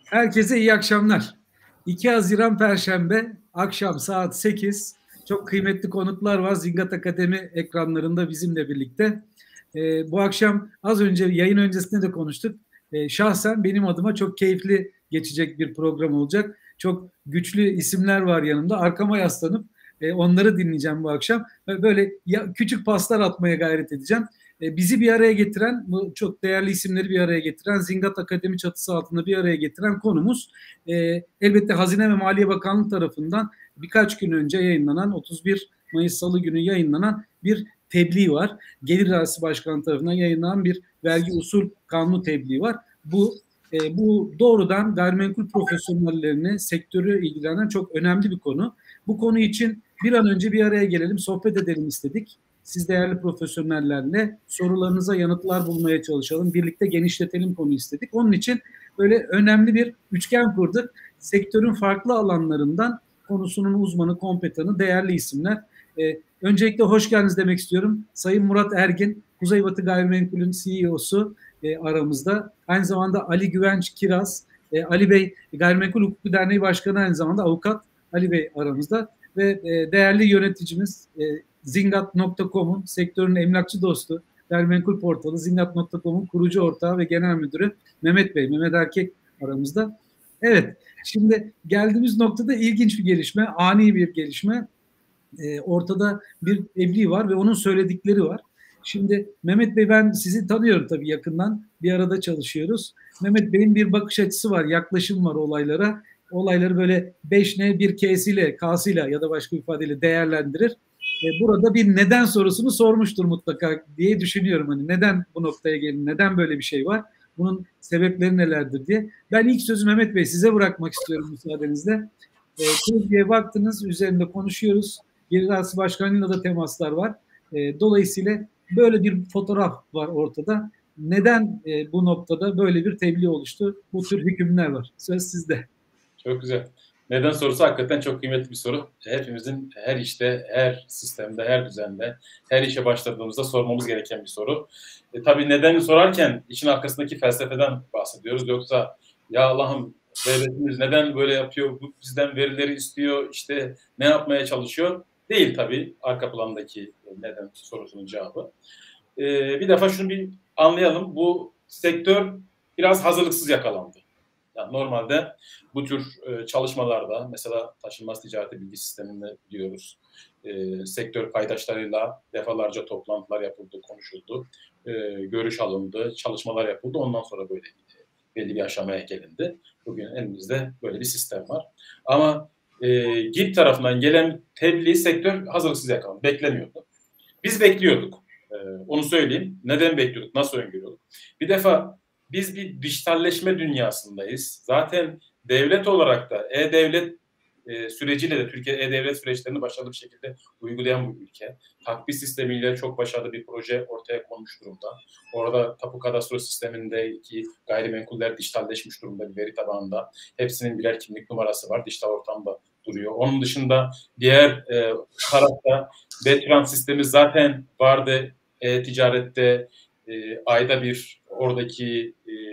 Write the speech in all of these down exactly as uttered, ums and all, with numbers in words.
Herkese iyi akşamlar. iki Haziran Perşembe akşam saat sekiz. Çok kıymetli konuklar var Zingat Akademi ekranlarında bizimle birlikte. Ee, bu akşam az önce yayın öncesinde de konuştuk. Ee, şahsen benim adıma çok keyifli geçecek bir program olacak. Çok güçlü isimler var yanımda. Arkama yaslanıp e, onları dinleyeceğim bu akşam. Böyle ya, küçük paslar atmaya gayret edeceğim. E, bizi bir araya getiren, bu çok değerli isimleri bir araya getiren, Zingat Akademi çatısı altında bir araya getiren konumuz e, elbette Hazine ve Maliye Bakanlığı tarafından birkaç gün önce yayınlanan, otuz bir Mayıs Salı günü yayınlanan bir tebliğ var. Gelir İdaresi Başkanı tarafından yayınlanan bir vergi usul kanunu tebliği var. Bu e, bu doğrudan gayrimenkul profesyonellerini, sektörü ilgilenen çok önemli bir konu. Bu konu için bir an önce bir araya gelelim, sohbet edelim istedik. Siz değerli profesyonellerle sorularınıza yanıtlar bulmaya çalışalım. Birlikte genişletelim konu istedik. Onun için böyle önemli bir üçgen kurduk. Sektörün farklı alanlarından konusunun uzmanı, kompetanı, değerli isimler. Ee, öncelikle hoş geldiniz demek istiyorum. Sayın Murat Ergin, Kuzeybatı Gayrimenkul'ün C E O'su e, aramızda. Aynı zamanda Ali Güvenç Kiraz, e, Ali Bey Gayrimenkul Hukuku Derneği Başkanı, aynı zamanda avukat Ali Bey aramızda. Ve e, değerli yöneticimiz e, zingat nokta com'un sektörün emlakçı dostu, gayrimenkul portalı zingat nokta com'un kurucu ortağı ve genel müdürü Mehmet Bey, Mehmet Erkek aramızda. Evet, şimdi geldiğimiz noktada ilginç bir gelişme, ani bir gelişme. E, ortada bir evli var ve onun söyledikleri var. Şimdi Mehmet Bey, ben sizi tanıyorum tabii yakından, bir arada çalışıyoruz. Mehmet Bey'in bir bakış açısı var, yaklaşım var olaylara. Olayları böyle beş N bir K'siyle, K'sıyla ya da başka bir ifadeyle değerlendirir. E, burada bir neden sorusunu sormuştur mutlaka diye düşünüyorum. Hani neden bu noktaya gelin, neden böyle bir şey var? Bunun sebepleri nelerdir diye. Ben ilk sözü Mehmet Bey size bırakmak istiyorum müsaadenizle. E, Türkiye'ye baktınız, üzerinde konuşuyoruz. Gelir İdaresi Başkanı'yla da temaslar var. E, dolayısıyla böyle bir fotoğraf var ortada. Neden e, bu noktada böyle bir tebliğ oluştu? Bu tür hükümler var. Söz sizde. Çok güzel. Neden sorusu hakikaten çok kıymetli bir soru. Hepimizin her işte, her sistemde, her düzende, her işe başladığımızda sormamız gereken bir soru. E, tabii nedeni sorarken işin arkasındaki felsefeden bahsediyoruz. Yoksa ya Allah'ım, devletimiz neden böyle yapıyor, bizden verileri istiyor, işte ne yapmaya çalışıyor? Değil tabii arka plandaki neden sorusunun cevabı. E, bir defa şunu bir anlayalım. Bu sektör biraz hazırlıksız yakalandı. Yani normalde bu tür e, çalışmalarda, mesela taşınmaz ticareti bilgi sisteminde diyoruz, e, sektör paydaşlarıyla defalarca toplantılar yapıldı, konuşuldu, e, görüş alındı, çalışmalar yapıldı. Ondan sonra böyle belli bir aşamaya gelindi. Bugün elimizde böyle bir sistem var. Ama e, G İ P tarafından gelen tebliğ sektör hazırlıksız yakalandı, beklemiyordu. Biz bekliyorduk, e, onu söyleyeyim. Neden bekliyorduk, nasıl öngörüyorduk? Bir defa biz bir dijitalleşme dünyasındayız. Zaten devlet olarak da e-devlet e, süreciyle de Türkiye e-devlet süreçlerini başarılı bir şekilde uygulayan bir ülke. Takvim sistemiyle çok başarılı bir proje ortaya konmuş durumda. Orada tapu kadastro sistemindeki gayrimenkuller dijitalleşmiş durumda bir veri tabanında. Hepsinin birer kimlik numarası var. Dijital ortamda duruyor. Onun dışında diğer e, tarafta B-Trans sistemi zaten vardı. E-ticarette e, ayda bir oradaki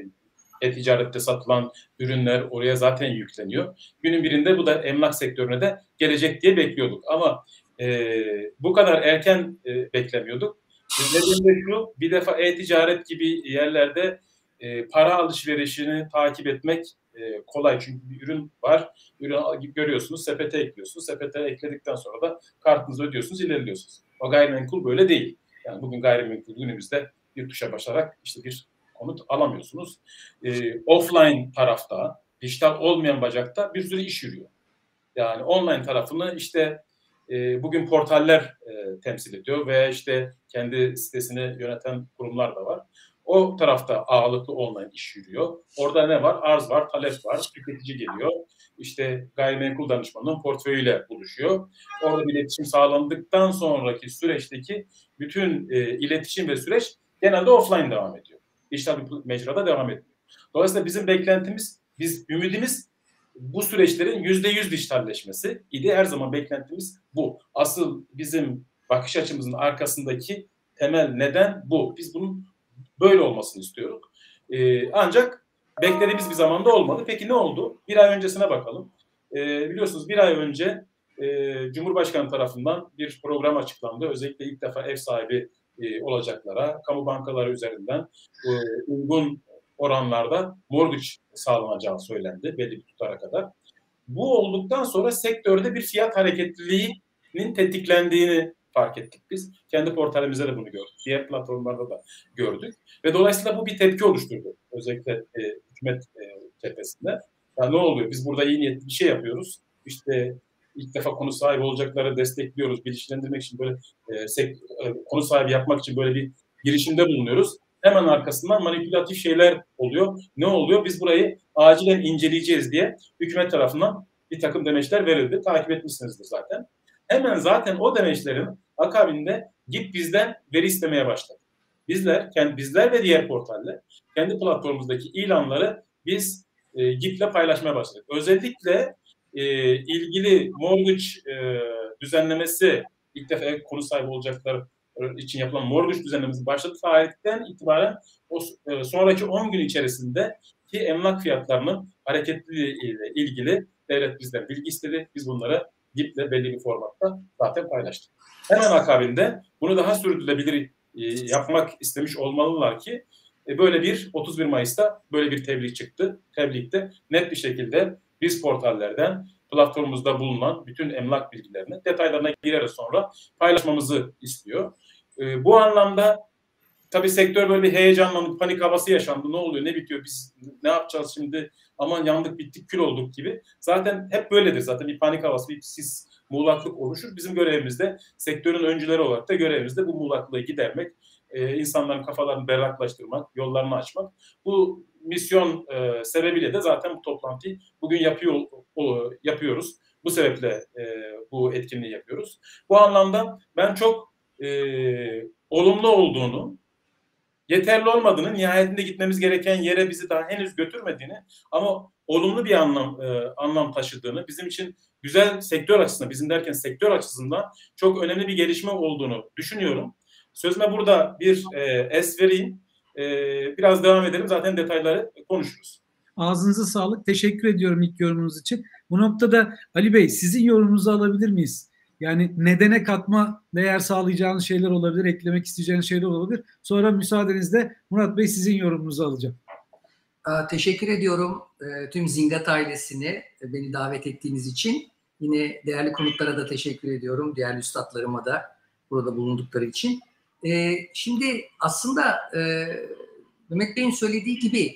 e, e-ticarette satılan ürünler oraya zaten yükleniyor. Günün birinde bu da emlak sektörüne de gelecek diye bekliyorduk. Ama e, bu kadar erken e, beklemiyorduk. Nedeni de şu, bir defa e-ticaret gibi yerlerde e, para alışverişini takip etmek e, kolay. Çünkü bir ürün var, ürün görüyorsunuz, sepete ekliyorsunuz. Sepete ekledikten sonra da kartınızı ödüyorsunuz, ilerliyorsunuz. O gayrimenkul böyle değil. Yani bugün gayrimenkul günümüzde bir tuşa basarak işte bir konut alamıyorsunuz. E, offline tarafta, dijital olmayan bacakta bir sürü iş yürüyor. Yani online tarafını işte e, bugün portaller e, temsil ediyor ve işte kendi sitesini yöneten kurumlar da var. O tarafta ağırlıklı online iş yürüyor. Orada ne var? Arz var, talep var, tüketici geliyor. İşte gayrimenkul danışmanının portföyüyle buluşuyor. Orada bir iletişim sağlandıktan sonraki süreçteki bütün e, iletişim ve süreç genelde offline devam ediyor. Dijital bir mecrada devam ediyor. Dolayısıyla bizim beklentimiz, biz ümidimiz bu süreçlerin yüzde yüz dijitalleşmesi idi. Her zaman beklentimiz bu. Asıl bizim bakış açımızın arkasındaki temel neden bu. Biz bunun böyle olmasını istiyoruz. Ee, ancak beklediğimiz bir zamanda olmadı. Peki ne oldu? Bir ay öncesine bakalım. E, biliyorsunuz bir ay önce e, Cumhurbaşkanı tarafından bir program açıklandı. Özellikle ilk defa ev sahibi e, olacaklara, kamu bankaları üzerinden e, uygun oranlarda mortgage sağlanacağı söylendi belli bir tutara kadar. Bu olduktan sonra sektörde bir fiyat hareketliliğinin tetiklendiğini fark ettik biz. Kendi portalimizde de bunu gördük. Diğer platformlarda da gördük. Ve dolayısıyla bu bir tepki oluşturdu. Özellikle e, hükümet e, cephesinde. Ya ne oluyor? Biz burada iyi niyetli bir şey yapıyoruz. İşte ilk defa konu sahibi olacakları destekliyoruz. Bilinçlendirmek için böyle e, sek, e, konu sahibi yapmak için böyle bir girişimde bulunuyoruz. Hemen arkasından manipülatif şeyler oluyor. Ne oluyor? Biz burayı acilen inceleyeceğiz diye hükümet tarafından bir takım demeçler verildi. Takip etmişsinizdir zaten. Hemen zaten o demeçlerin akabinde G İ P bizden veri istemeye başladı. Bizler, kendi bizler ve diğer portaller kendi platformumuzdaki ilanları biz e, G İ P ile paylaşmaya başladık. Özellikle e, ilgili mortgage e, düzenlemesi ilk defa konu sahibi olacaklar için yapılan mortgage düzenlemesi başladığı tarihten itibaren o e, sonraki on gün içerisinde ki emlak fiyatlarının hareketliliği ile ilgili devlet bizden bilgi istedi. Biz bunları G İ P'le belli bir formatta zaten paylaştık. Hemen akabinde bunu daha sürdürülebilir e, yapmak istemiş olmalılar ki e, böyle bir otuz bir Mayıs'ta böyle bir tebliğ çıktı. Tebliğde net bir şekilde biz portallerden platformumuzda bulunan bütün emlak bilgilerini detaylarına gireriz sonra paylaşmamızı istiyor. E, bu anlamda tabii sektör böyle bir heyecanlandı, panik havası yaşandı. Ne oluyor, ne bitiyor, biz ne yapacağız şimdi, aman yandık, bittik, kül olduk gibi. Zaten hep böyledir zaten, bir panik havası, bir sis, muğlaklık oluşur. Bizim görevimiz de, sektörün öncüleri olarak da görevimiz de bu muğlaklığı gidermek, e, insanların kafalarını berraklaştırmak, yollarını açmak. Bu misyon e, sebebiyle de zaten bu toplantıyı bugün yapıyor o, yapıyoruz. Bu sebeple e, bu etkinliği yapıyoruz. Bu anlamda ben çok e, olumlu olduğunu, yeterli olmadığını, nihayetinde gitmemiz gereken yere bizi daha henüz götürmediğini ama olumlu bir anlam e, anlam taşıdığını, bizim için güzel, sektör açısından, bizim derken sektör açısından çok önemli bir gelişme olduğunu düşünüyorum. Sözüme burada bir e, es vereyim. E, biraz devam edelim. Zaten detayları konuşuruz. Ağzınıza sağlık. Teşekkür ediyorum ilk yorumunuz için. Bu noktada Ali Bey, sizin yorumunuzu alabilir miyiz? Yani nedene katma değer sağlayacağınız şeyler olabilir, eklemek isteyeceğiniz şeyler olabilir. Sonra müsaadenizle Murat Bey sizin yorumunuzu alacağım. Teşekkür ediyorum tüm Zingat ailesine beni davet ettiğiniz için. Yine değerli konuklara da teşekkür ediyorum. Değerli üstadlarıma da burada bulundukları için. Şimdi aslında Mehmet Bey'in söylediği gibi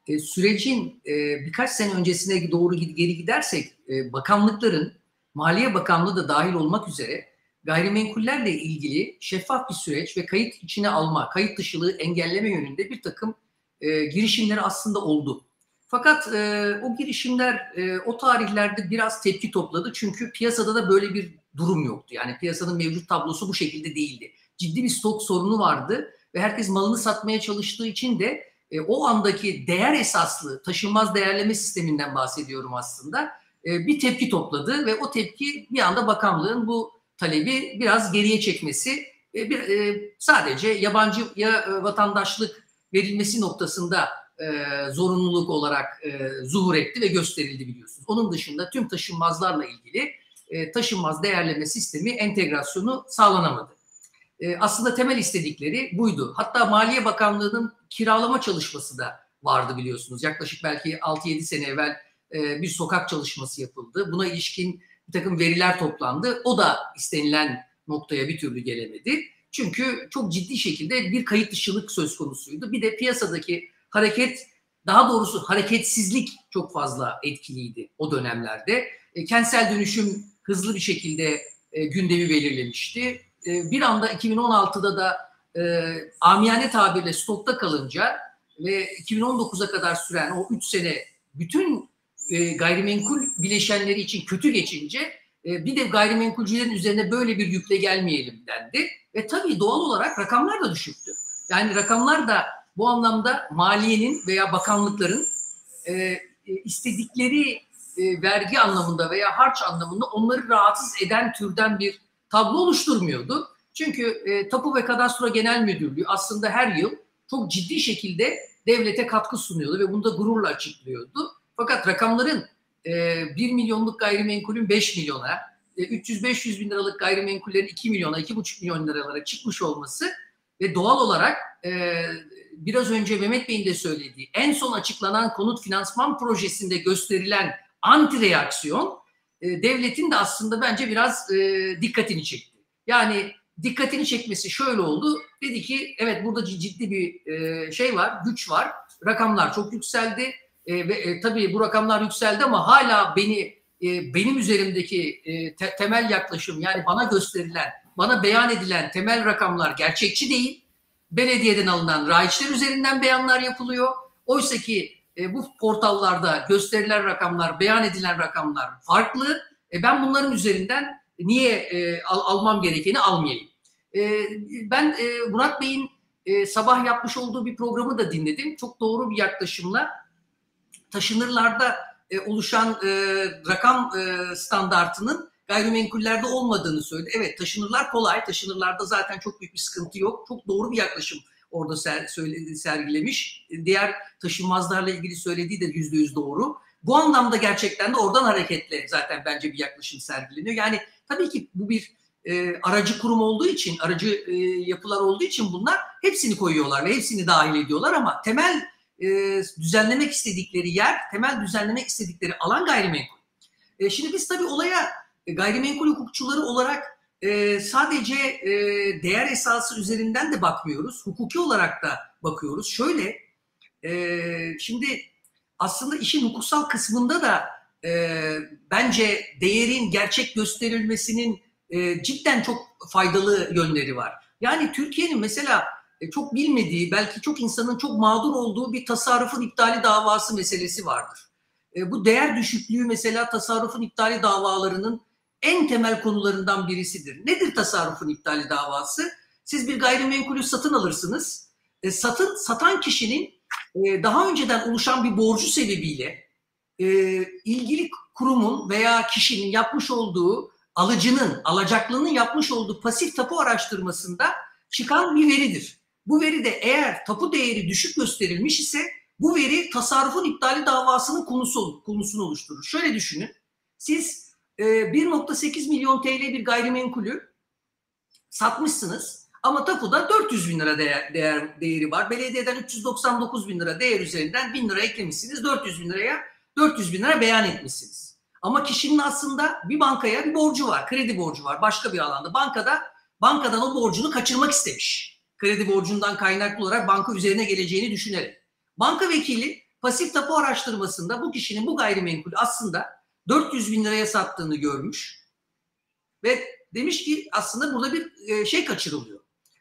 sürecin birkaç sene öncesine doğru geri gidersek bakanlıkların, Maliye Bakanlığı da dahil olmak üzere gayrimenkullerle ilgili şeffaf bir süreç ve kayıt içine alma, kayıt dışılığı engelleme yönünde bir takım e, girişimleri aslında oldu. Fakat e, o girişimler e, o tarihlerde biraz tepki topladı. Çünkü piyasada da böyle bir durum yoktu. Yani piyasanın mevcut tablosu bu şekilde değildi. Ciddi bir stok sorunu vardı ve herkes malını satmaya çalıştığı için de e, o andaki değer esaslı taşınmaz değerleme sisteminden bahsediyorum aslında. Bir tepki topladı ve o tepki bir anda bakanlığın bu talebi biraz geriye çekmesi, bir, sadece yabancıya vatandaşlık verilmesi noktasında zorunluluk olarak zuhur etti ve gösterildi biliyorsunuz. Onun dışında tüm taşınmazlarla ilgili taşınmaz değerleme sistemi entegrasyonu sağlanamadı. Aslında temel istedikleri buydu. Hatta Maliye Bakanlığı'nın kiralama çalışması da vardı biliyorsunuz. Yaklaşık belki altı yedi sene evvel bir sokak çalışması yapıldı. Buna ilişkin bir takım veriler toplandı. O da istenilen noktaya bir türlü gelemedi. Çünkü çok ciddi şekilde bir kayıt dışılık söz konusuydu. Bir de piyasadaki hareket, daha doğrusu hareketsizlik çok fazla etkiliydi o dönemlerde. E, kentsel dönüşüm hızlı bir şekilde e, gündemi belirlemişti. E, bir anda iki bin on altıda da e, amiyane tabirle stokta kalınca ve iki bin on dokuza kadar süren o üç sene bütün e, gayrimenkul bileşenleri için kötü geçince e, bir de gayrimenkulcülerin üzerine böyle bir yükle gelmeyelim dendi. Ve tabii doğal olarak rakamlar da düşüktü. Yani rakamlar da bu anlamda maliyenin veya bakanlıkların e, istedikleri e, vergi anlamında veya harç anlamında onları rahatsız eden türden bir tablo oluşturmuyordu. Çünkü e, Tapu ve Kadastro Genel Müdürlüğü aslında her yıl çok ciddi şekilde devlete katkı sunuyordu ve bunu da gururla açıklıyordu. Fakat rakamların e, bir milyonluk gayrimenkulün beş milyona, e, üç yüz beş yüz bin liralık gayrimenkullerin iki milyona, iki buçuk milyon liralara çıkmış olması ve doğal olarak e, biraz önce Mehmet Bey'in de söylediği en son açıklanan konut finansman projesinde gösterilen anti reaksiyon e, devletin de aslında bence biraz e, dikkatini çekti. Yani dikkatini çekmesi şöyle oldu. Dedi ki evet burada ciddi bir e, şey var, güç var. Rakamlar çok yükseldi. E, ve e, tabii bu rakamlar yükseldi ama hala beni e, benim üzerimdeki e, te, temel yaklaşım, yani bana gösterilen, bana beyan edilen temel rakamlar gerçekçi değil. Belediyeden alınan raiçler üzerinden beyanlar yapılıyor. Oysa ki e, bu portallarda gösterilen rakamlar, beyan edilen rakamlar farklı. E, ben bunların üzerinden niye e, al, almam gerekeni almayayım. E, ben e, Murat Bey'in e, sabah yapmış olduğu bir programı da dinledim. Çok doğru bir yaklaşımla taşınırlarda e, oluşan e, rakam e, standartının gayrimenkullerde olmadığını söyledi. Evet, taşınırlar kolay. Taşınırlarda zaten çok büyük bir sıkıntı yok. Çok doğru bir yaklaşım orada ser, söyledi, sergilemiş. Diğer taşınmazlarla ilgili söylediği de yüzde yüz doğru. Bu anlamda gerçekten de oradan hareketle zaten bence bir yaklaşım sergileniyor. Yani tabii ki bu bir e, aracı kurum olduğu için, aracı e, yapılar olduğu için bunlar hepsini koyuyorlar ve hepsini dahil ediyorlar ama temel e, düzenlemek istedikleri yer, temel düzenlemek istedikleri alan gayrimenkul. E, şimdi biz tabii olaya e, gayrimenkul hukukçuları olarak e, sadece e, değer esası üzerinden de bakmıyoruz. Hukuki olarak da bakıyoruz. Şöyle, e, şimdi aslında işin hukuksal kısmında da e, bence değerin gerçek gösterilmesinin e, cidden çok faydalı yönleri var. Yani Türkiye'nin mesela e, çok bilmediği, belki çok insanın çok mağdur olduğu bir tasarrufun iptali davası meselesi vardır. E, bu değer düşüklüğü mesela tasarrufun iptali davalarının en temel konularından birisidir. Nedir tasarrufun iptali davası? Siz bir gayrimenkulü satın alırsınız. E, satın satan kişinin e, daha önceden oluşan bir borcu sebebiyle e, ilgili kurumun veya kişinin yapmış olduğu, alıcının, alacaklının yapmış olduğu pasif tapu araştırmasında çıkan bir veridir. Bu veri de eğer tapu değeri düşük gösterilmiş ise bu veri tasarrufun iptali davasının konusu, konusunu oluşturur. Şöyle düşünün, siz e, bir nokta sekiz milyon T L bir gayrimenkulü satmışsınız ama tapuda dört yüz bin lira değer, değer, değeri var. Belediyeden üç yüz doksan dokuz bin lira değer üzerinden bin lira eklemişsiniz, dört yüz bin liraya dört yüz bin lira beyan etmişsiniz. Ama kişinin aslında bir bankaya bir borcu var, kredi borcu var başka bir alanda. Bankada bankadan o borcunu kaçırmak istemiş. Kredi borcundan kaynaklı olarak banka üzerine geleceğini düşünerek. Banka vekili pasif tapu araştırmasında bu kişinin bu gayrimenkulü aslında dört yüz bin liraya sattığını görmüş ve demiş ki aslında burada bir şey kaçırılıyor.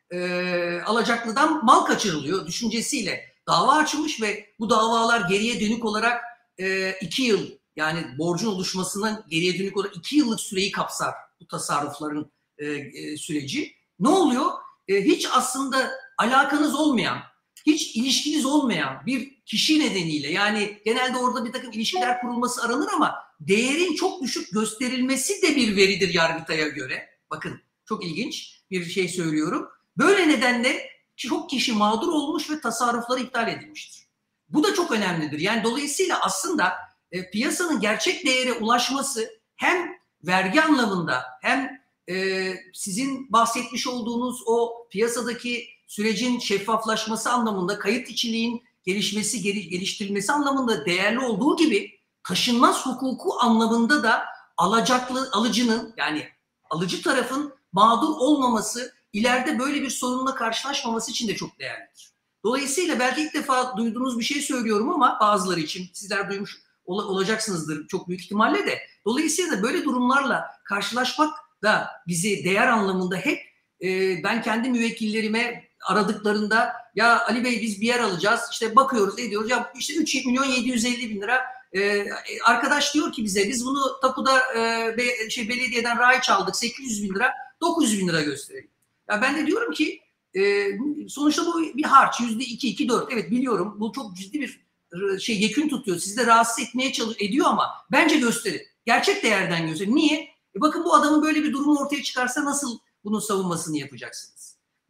E, alacaklıdan mal kaçırılıyor düşüncesiyle dava açılmış ve bu davalar geriye dönük olarak e, iki yıl, yani borcun oluşmasından geriye dönük olarak iki yıllık süreyi kapsar bu tasarrufların e, e, süreci. Ne oluyor? E, hiç aslında alakanız olmayan, hiç ilişkiniz olmayan bir kişi nedeniyle, yani genelde orada bir takım ilişkiler kurulması aranır ama değerin çok düşük gösterilmesi de bir veridir Yargıtay'a göre. Bakın çok ilginç bir şey söylüyorum. Böyle nedenle çok kişi mağdur olmuş ve tasarrufları iptal edilmiştir. Bu da çok önemlidir. Yani dolayısıyla aslında e, piyasanın gerçek değere ulaşması hem vergi anlamında hem e, sizin bahsetmiş olduğunuz o piyasadaki sürecin şeffaflaşması anlamında, kayıt içiliğin gelişmesi, geliştirilmesi anlamında değerli olduğu gibi taşınmaz hukuku anlamında da alacaklı alıcının, yani alıcı tarafın mağdur olmaması, ileride böyle bir sorunla karşılaşmaması için de çok değerlidir. Dolayısıyla belki ilk defa duyduğunuz bir şey söylüyorum ama bazıları için sizler duymuş ol- olacaksınızdır çok büyük ihtimalle de. Dolayısıyla da böyle durumlarla karşılaşmak da bizi değer anlamında hep e, ben kendi müvekkillerime aradıklarında ya Ali Bey biz bir yer alacağız, işte bakıyoruz ediyoruz ya işte üç milyon yedi yüz elli bin lira e, arkadaş diyor ki bize biz bunu tapuda e, be, şey belediyeden raiç aldık sekiz yüz bin lira dokuz yüz bin lira gösterelim. Ya ben de diyorum ki e, sonuçta bu bir harç yüzde iki iki dört, evet biliyorum bu çok ciddi bir şey yekün tutuyor, sizi de rahatsız etmeye çalış ediyor ama bence gösterin, gerçek değerden gösterin. Niye? E bakın bu adamın böyle bir durumu ortaya çıkarsa nasıl bunun savunmasını yapacaksınız?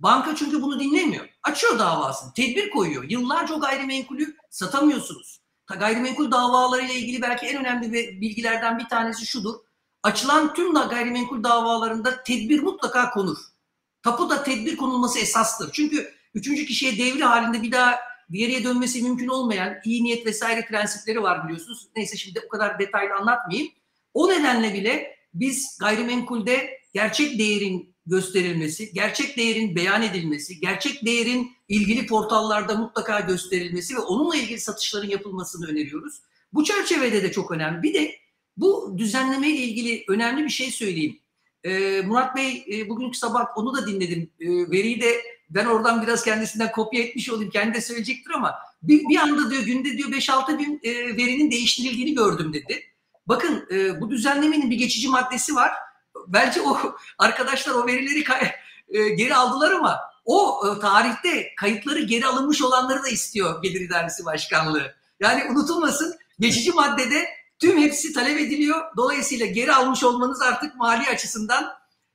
Banka çünkü bunu dinlemiyor. Açıyor davasını, tedbir koyuyor. Yıllarca o gayrimenkulü satamıyorsunuz. Gayrimenkul davalarıyla ilgili belki en önemli bilgilerden bir tanesi şudur. Açılan tüm gayrimenkul davalarında tedbir mutlaka konur. Tapuda tedbir konulması esastır. Çünkü üçüncü kişiye devri halinde bir daha geriye dönmesi mümkün olmayan iyi niyet vesaire prensipleri var biliyorsunuz. Neyse şimdi o kadar detaylı anlatmayayım. O nedenle bile biz gayrimenkulde gerçek değerin gösterilmesi, gerçek değerin beyan edilmesi, gerçek değerin ilgili portallarda mutlaka gösterilmesi ve onunla ilgili satışların yapılmasını öneriyoruz. Bu çerçevede de çok önemli. Bir de bu düzenleme ile ilgili önemli bir şey söyleyeyim. Ee, Murat Bey e, bugünkü sabah onu da dinledim. E, veriyi de ben oradan biraz kendisinden kopya etmiş olayım. Kendi de söyleyecektir ama bir, bir anda diyor günde diyor beş altı bin e, verinin değiştirildiğini gördüm dedi. Bakın e, bu düzenlemenin bir geçici maddesi var. Belki o arkadaşlar o verileri e, geri aldılar ama o e, tarihte kayıtları geri alınmış olanları da istiyor Gelir İdaresi Başkanlığı. Yani unutulmasın, geçici maddede tüm hepsi talep ediliyor. Dolayısıyla geri almış olmanız artık mali açısından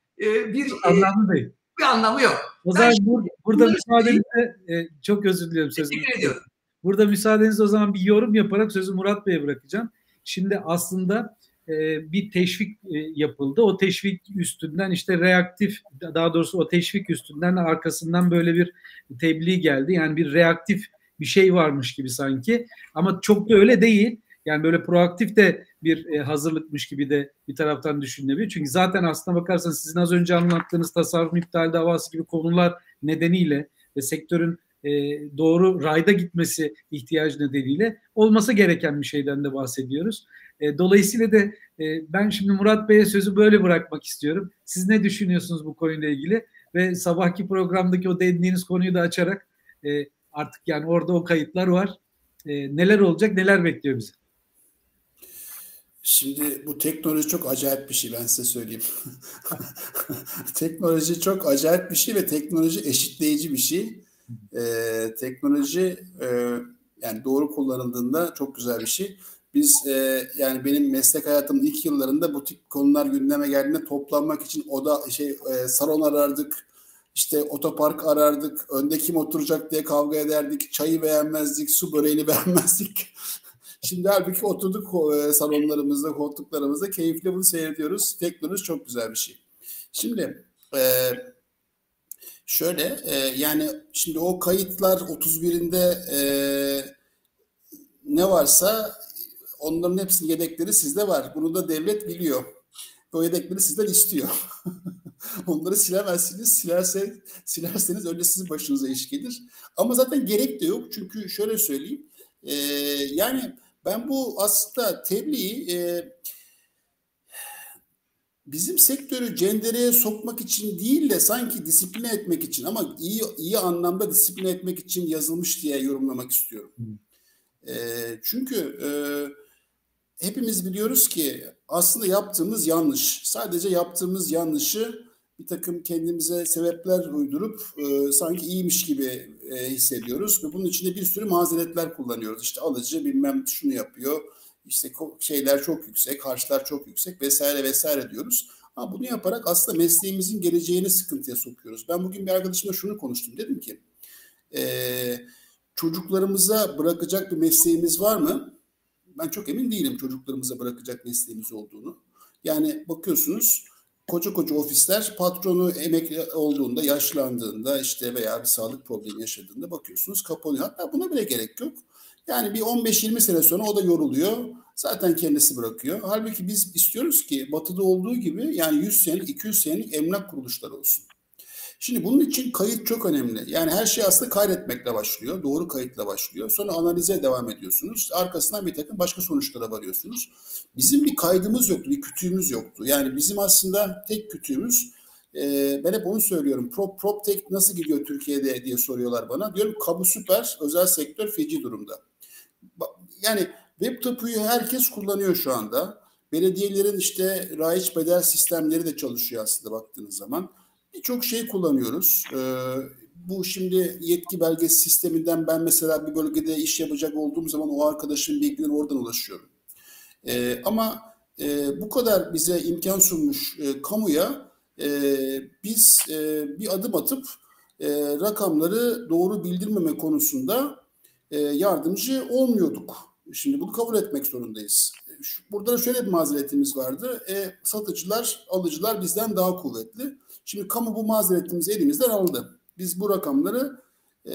e, bir anlamı değil. Bir anlamı yok. O zaman bur burada müsaadenizle e, çok özür diliyorum sözünü. Teşekkür ediyorum. Burada müsaadenizle o zaman bir yorum yaparak sözü Murat Bey'e bırakacağım. Şimdi aslında e, bir teşvik e, yapıldı. O teşvik üstünden işte reaktif, daha doğrusu o teşvik üstünden arkasından böyle bir tebliğ geldi. Yani bir reaktif bir şey varmış gibi sanki. Ama çok da öyle değil. Yani böyle proaktif de bir e, hazırlıkmış gibi de bir taraftan düşünülebilir. Çünkü zaten aslına bakarsanız sizin az önce anlattığınız tasarruf iptal davası gibi konular nedeniyle ve sektörün e, doğru rayda gitmesi ihtiyacı nedeniyle olması gereken bir şeyden de bahsediyoruz. E, dolayısıyla da e, ben şimdi Murat Bey'e sözü böyle bırakmak istiyorum. Siz ne düşünüyorsunuz bu konuyla ilgili? Ve sabahki programdaki o dediğiniz konuyu da açarak e, artık yani orada o kayıtlar var. E, neler olacak, neler bekliyor bizi? Şimdi bu teknoloji çok acayip bir şey, ben size söyleyeyim. Teknoloji çok acayip bir şey ve teknoloji eşitleyici bir şey. Ee, teknoloji e, yani doğru kullanıldığında çok güzel bir şey. Biz e, yani benim meslek hayatımın ilk yıllarında bu tip konular gündeme geldiğinde toplanmak için oda şey e, salon arardık. İşte otopark arardık. Önde kim oturacak diye kavga ederdik. Çayı beğenmezdik, su böreğini beğenmezdik. Şimdi halbuki oturduk salonlarımızda, koltuklarımızda keyifle bunu seyrediyoruz. Teknoloji çok güzel bir şey. Şimdi e, şöyle e, yani şimdi o kayıtlar otuz birinde e, ne varsa onların hepsinin yedekleri sizde var. Bunu da devlet biliyor. O yedekleri sizden istiyor. Onları silemezsiniz. Silerse, silerseniz önce sizin başınıza iş gelir. Ama zaten gerek de yok. Çünkü şöyle söyleyeyim. E, yani ben bu aslında tebliği e, bizim sektörü cendereye sokmak için değil de sanki disipline etmek için ama iyi iyi anlamda disipline etmek için yazılmış diye yorumlamak istiyorum. E, çünkü e, hepimiz biliyoruz ki aslında yaptığımız yanlış. Sadece yaptığımız yanlışı bir takım kendimize sebepler uydurup e, sanki iyiymiş gibi e, hissediyoruz ve bunun içinde bir sürü mazeretler kullanıyoruz. İşte alıcı bilmem şunu yapıyor, işte şeyler çok yüksek, harçlar çok yüksek vesaire vesaire diyoruz. Ama bunu yaparak aslında mesleğimizin geleceğini sıkıntıya sokuyoruz. Ben bugün bir arkadaşımla şunu konuştum. Dedim ki e, çocuklarımıza bırakacak bir mesleğimiz var mı? Ben çok emin değilim çocuklarımıza bırakacak mesleğimiz olduğunu. Yani bakıyorsunuz koca koca ofisler patronu emekli olduğunda, yaşlandığında işte veya bir sağlık problemi yaşadığında bakıyorsunuz kapanıyor. Hatta buna bile gerek yok. Yani bir on beş yirmi sene sonra o da yoruluyor. Zaten kendisi bırakıyor. Halbuki biz istiyoruz ki batıda olduğu gibi yani yüz senelik, iki yüz senelik emlak kuruluşları olsun. Şimdi bunun için kayıt çok önemli. Yani her şey aslında kaydetmekle başlıyor. Doğru kayıtla başlıyor. Sonra analize devam ediyorsunuz. Arkasından bir takım başka sonuçlara varıyorsunuz. Bizim bir kaydımız yoktu, bir kütüğümüz yoktu. Yani bizim aslında tek kütüğümüz, e, ben hep onu söylüyorum. Prop, PropTech nasıl gidiyor Türkiye'de diye soruyorlar bana. Diyorum kamu süper, özel sektör feci durumda. Yani web tapuyu herkes kullanıyor şu anda. Belediyelerin işte raiç bedel sistemleri de çalışıyor aslında baktığınız zaman. Birçok şey kullanıyoruz. Ee, bu şimdi yetki belgesi sisteminden ben mesela bir bölgede iş yapacak olduğum zaman o arkadaşın bilgilerine oradan ulaşıyorum. Ee, ama e, bu kadar bize imkan sunmuş e, kamuya e, biz e, bir adım atıp e, rakamları doğru bildirmeme konusunda e, yardımcı olmuyorduk. Şimdi bunu kabul etmek zorundayız. Burada şöyle bir mazeretimiz vardı. E, satıcılar, alıcılar bizden daha kuvvetli. Şimdi kamu bu mazeretimizi elimizden aldı. Biz bu rakamları e,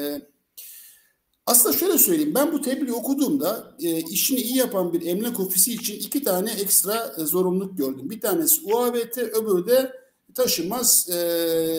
aslında şöyle söyleyeyim. Ben bu tebliği okuduğumda e, işini iyi yapan bir emlak ofisi için iki tane ekstra e, zorunluluk gördüm. Bir tanesi U A V T, öbürü de taşınmaz e,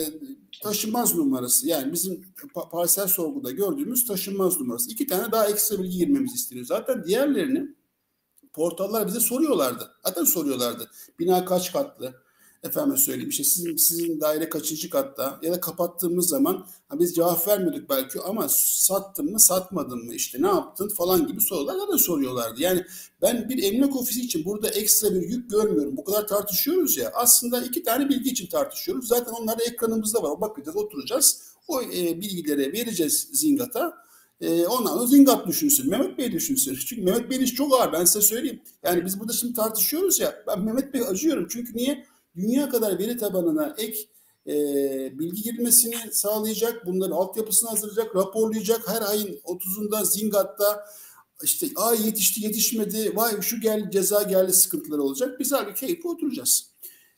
taşınmaz numarası. Yani bizim parsel sorguda gördüğümüz taşınmaz numarası. İki tane daha ekstra bilgi girmemizi istiyor. Zaten diğerlerini portallar bize soruyorlardı. Zaten soruyorlardı. Bina kaç katlı? Efendim söyleyeyim işte sizin sizin daire kaçıncı katta ya da kapattığımız zaman ha biz cevap vermiyorduk belki ama sattın mı satmadın mı işte ne yaptın falan gibi sorular da soruyorlardı. Yani ben bir emlak ofisi için burada ekstra bir yük görmüyorum. Bu kadar tartışıyoruz ya aslında iki tane bilgi için tartışıyoruz. Zaten onlar da ekranımızda var. Bakacağız, oturacağız. O e, bilgileri vereceğiz Zingat'a. E, ondan sonra Zingat düşünsün, Mehmet Bey düşünsün. Çünkü Mehmet Bey'in iş çok ağır ben size söyleyeyim. Yani biz burada şimdi tartışıyoruz ya ben Mehmet Bey'e acıyorum çünkü niye? Dünya kadar veri tabanına ek e, bilgi girmesini sağlayacak, bunların altyapısını hazırlayacak, raporlayacak. Her ayın otuzunda Zingat'ta işte ay yetişti yetişmedi, vay şu geldi ceza geldi sıkıntıları olacak. Biz halbuki keyifli oturacağız.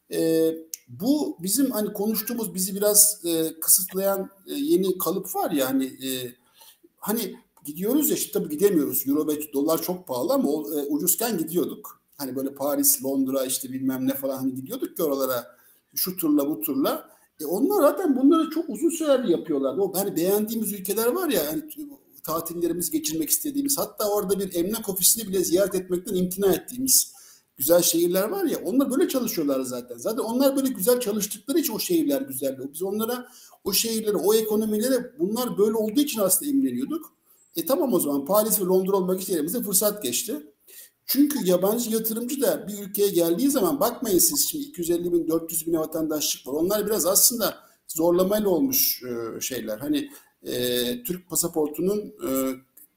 E, bu bizim hani konuştuğumuz bizi biraz e, kısıtlayan e, yeni kalıp var ya hani e, hani gidiyoruz ya işte tabii gidemiyoruz. Euro ve dolar çok pahalı ama o, e, ucuzken gidiyorduk. Hani böyle Paris, Londra işte bilmem ne falan hani gidiyorduk ki oralara şu turla bu turla. E onlar zaten bunları çok uzun süredir yapıyorlardı. O hani beğendiğimiz ülkeler var ya hani tatillerimiz geçirmek istediğimiz hatta orada bir emlak ofisini bile ziyaret etmekten imtina ettiğimiz güzel şehirler var ya onlar böyle çalışıyorlar zaten. Zaten onlar böyle güzel çalıştıkları için o şehirler güzel. Biz onlara o şehirlere, o ekonomilere bunlar böyle olduğu için aslında imreniyorduk. E tamam o zaman Paris ve Londra olmak istediğimizde fırsat geçti. Çünkü yabancı yatırımcı da bir ülkeye geldiği zaman bakmayın siz şimdi iki yüz elli bin dört yüz bin vatandaşlık var. Onlar biraz aslında zorlamayla olmuş şeyler. Hani e, Türk pasaportunun e,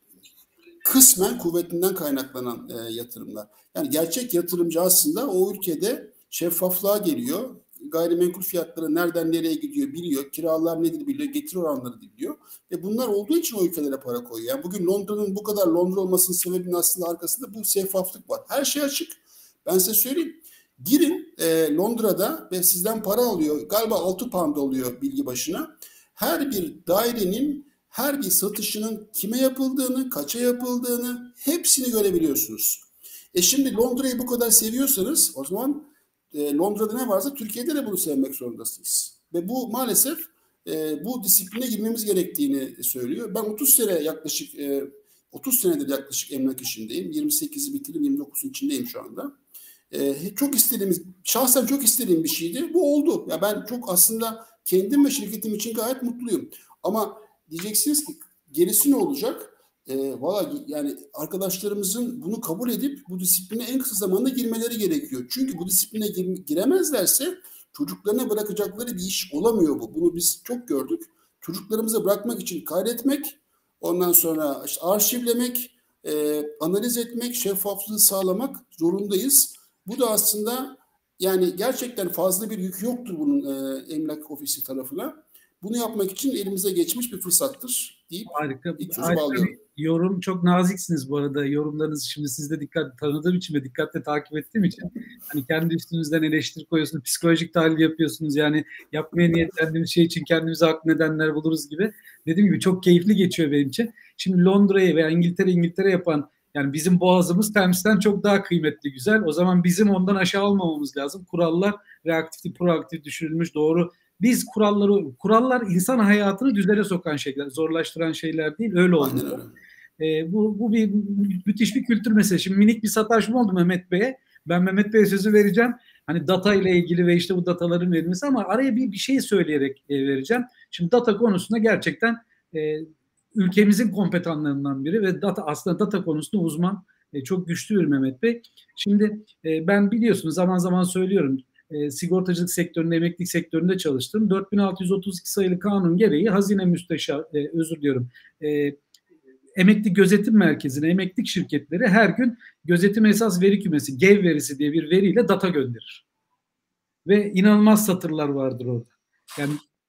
kısmen kuvvetinden kaynaklanan e, yatırımlar. Yani gerçek yatırımcı aslında o ülkede şeffaflığa geliyor. Gayrimenkul fiyatları nereden nereye gidiyor biliyor. Kiralar nedir biliyor. Getiri oranları biliyor. Ve bunlar olduğu için o ülkelere para koyuyor. Yani bugün Londra'nın bu kadar Londra olmasının sebebinin aslında arkasında bu şeffaflık var. Her şey açık. Ben size söyleyeyim. Girin e, Londra'da ve sizden para alıyor. Galiba altı pound oluyor bilgi başına. Her bir dairenin her bir satışının kime yapıldığını, kaça yapıldığını hepsini görebiliyorsunuz. E şimdi Londra'yı bu kadar seviyorsanız o zaman e, Londra'da ne varsa Türkiye'de de bunu sevmek zorundasınız. Ve bu maalesef e, bu disipline girmemiz gerektiğini söylüyor. Ben otuz sene yaklaşık e, otuz senedir yaklaşık emlak işindeyim. yirmi sekizi bitirdim, yirmi dokuzun içindeyim şu anda. E, çok istediğimiz, şahsen çok istediğim bir şeydi. Bu oldu. Ya ben çok aslında kendim ve şirketim için gayet mutluyum. Ama diyeceksiniz ki gerisi ne olacak? E, Valla yani arkadaşlarımızın bunu kabul edip bu disipline en kısa zamanda girmeleri gerekiyor. Çünkü bu disipline gir, giremezlerse çocuklarına bırakacakları bir iş olamıyor bu. Bunu biz çok gördük. Çocuklarımıza bırakmak için kaydetmek, ondan sonra işte arşivlemek, e, analiz etmek, şeffaflığı sağlamak zorundayız. Bu da aslında yani gerçekten fazla bir yük yoktur bunun e, emlak ofisi tarafına. Bunu yapmak için elimize geçmiş bir fırsattır deyip harika, ilk sözü harika bağlıyorum. Yorum çok naziksiniz bu arada. Yorumlarınızı şimdi siz de dikkat tanıdığım için ve dikkatle takip ettiğim için hani kendi üstünüzden eleştiri koyuyorsunuz, psikolojik tahlil yapıyorsunuz. Yani yapmaya niyetlendiğimiz şey için kendimize haklı nedenler buluruz gibi. Dediğim gibi çok keyifli geçiyor benim için. Şimdi Londra'yı veya İngiltere İngiltere yapan yani bizim boğazımız Thames'ten çok daha kıymetli, güzel. O zaman bizim ondan aşağı almamamız lazım. Kurallar reaktif, proaktif düşürülmüş, doğru. Biz kuralları, kurallar insan hayatını düzene sokan şeyler, zorlaştıran şeyler değil, öyle oldu. E, bu, bu bir müthiş bir kültür meselesi. Şimdi minik bir sataşma oldu Mehmet Bey'e. Ben Mehmet Bey'e sözü vereceğim. Hani data ile ilgili ve işte bu dataların verilmesi ama araya bir, bir şey söyleyerek e, vereceğim. Şimdi data konusunda gerçekten e, ülkemizin kompetanlarından biri ve data aslında data konusunda uzman, e, çok güçlü bir Mehmet Bey. Şimdi e, ben biliyorsunuz zaman zaman söylüyorum. E, sigortacılık sektöründe, emeklilik sektöründe çalıştım. dört bin altı yüz otuz iki sayılı kanun gereği Hazine Müsteşarı, e, özür diliyorum, e, Emekli Gözetim Merkezi'ne emeklilik şirketleri her gün gözetim esas veri kümesi, G E V verisi diye bir veriyle data gönderir. Ve inanılmaz satırlar vardır orada. Yani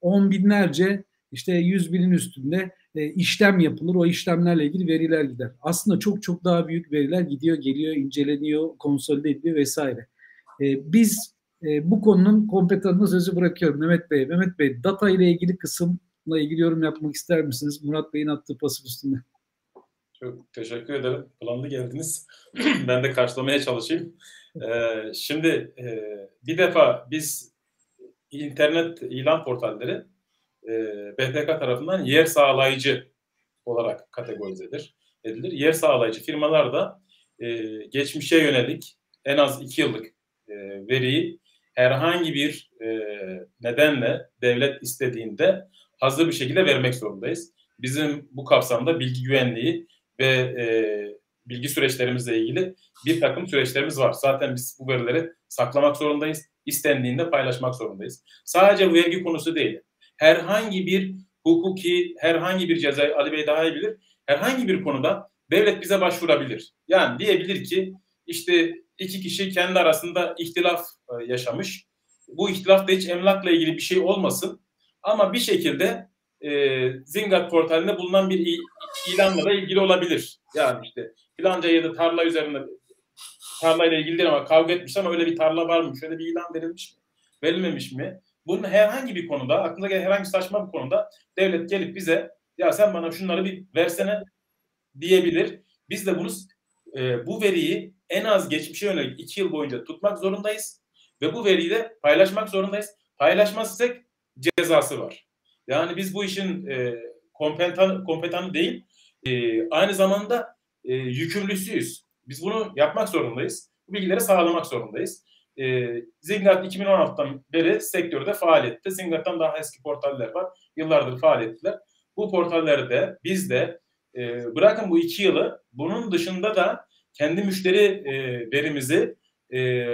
on binlerce, işte yüz binin üstünde e, işlem yapılır. O işlemlerle ilgili veriler gider. Aslında çok çok daha büyük veriler gidiyor, geliyor, inceleniyor, konsolide ediliyor vesaire. E, biz e, bu konunun kompetanına sözü bırakıyorum Mehmet Bey. Mehmet Bey, data ile ilgili kısımla ilgili yorum yapmak ister misiniz? Murat Bey'in attığı pasif üstünde. Çok teşekkür ederim. Planlı geldiniz. Ben de karşılamaya çalışayım. Ee, şimdi e, bir defa biz internet ilan portalleri e, B T K tarafından yer sağlayıcı olarak kategorize edilir. Yer sağlayıcı firmalar da e, geçmişe yönelik en az iki yıllık e, veriyi herhangi bir e, nedenle devlet istediğinde hazır bir şekilde vermek zorundayız. Bizim bu kapsamda bilgi güvenliği ve e, bilgi süreçlerimizle ilgili bir takım süreçlerimiz var. Zaten biz bu verileri saklamak zorundayız. İstendiğinde paylaşmak zorundayız. Sadece bu vergi konusu değil. Herhangi bir hukuki, herhangi bir cezai, Ali Bey daha iyi bilir, herhangi bir konuda devlet bize başvurabilir. Yani diyebilir ki işte iki kişi kendi arasında ihtilaf yaşamış. Bu ihtilaf da hiç emlakla ilgili bir şey olmasın. Ama bir şekilde e, Zingat portalinde bulunan bir ilanla da ilgili olabilir. Yani işte filanca ya da tarla üzerinde, tarlayla ilgili değil ama kavga etmiş ama öyle bir tarla var mı? Şöyle bir ilan verilmiş mi? Verilmemiş mi? Bunun herhangi bir konuda, aklınıza gelen herhangi saçma bir konuda devlet gelip bize ya sen bana şunları bir versene diyebilir. Biz de bunu e, bu veriyi en az geçmişe yönelik iki yıl boyunca tutmak zorundayız. Ve bu veriyi de paylaşmak zorundayız. Paylaşmazsak cezası var. Yani biz bu işin e, kompetan, kompetanı değil, e, aynı zamanda e, yükümlüsüyüz. Biz bunu yapmak zorundayız. Bu bilgileri sağlamak zorundayız. E, Zingat iki bin on altıdan beri sektörde faaliyette. Zingat'tan daha eski portaller var. Yıllardır faaliyettiler. Bu portallerde biz de e, bırakın bu iki yılı, bunun dışında da kendi müşteri e, verimizi e,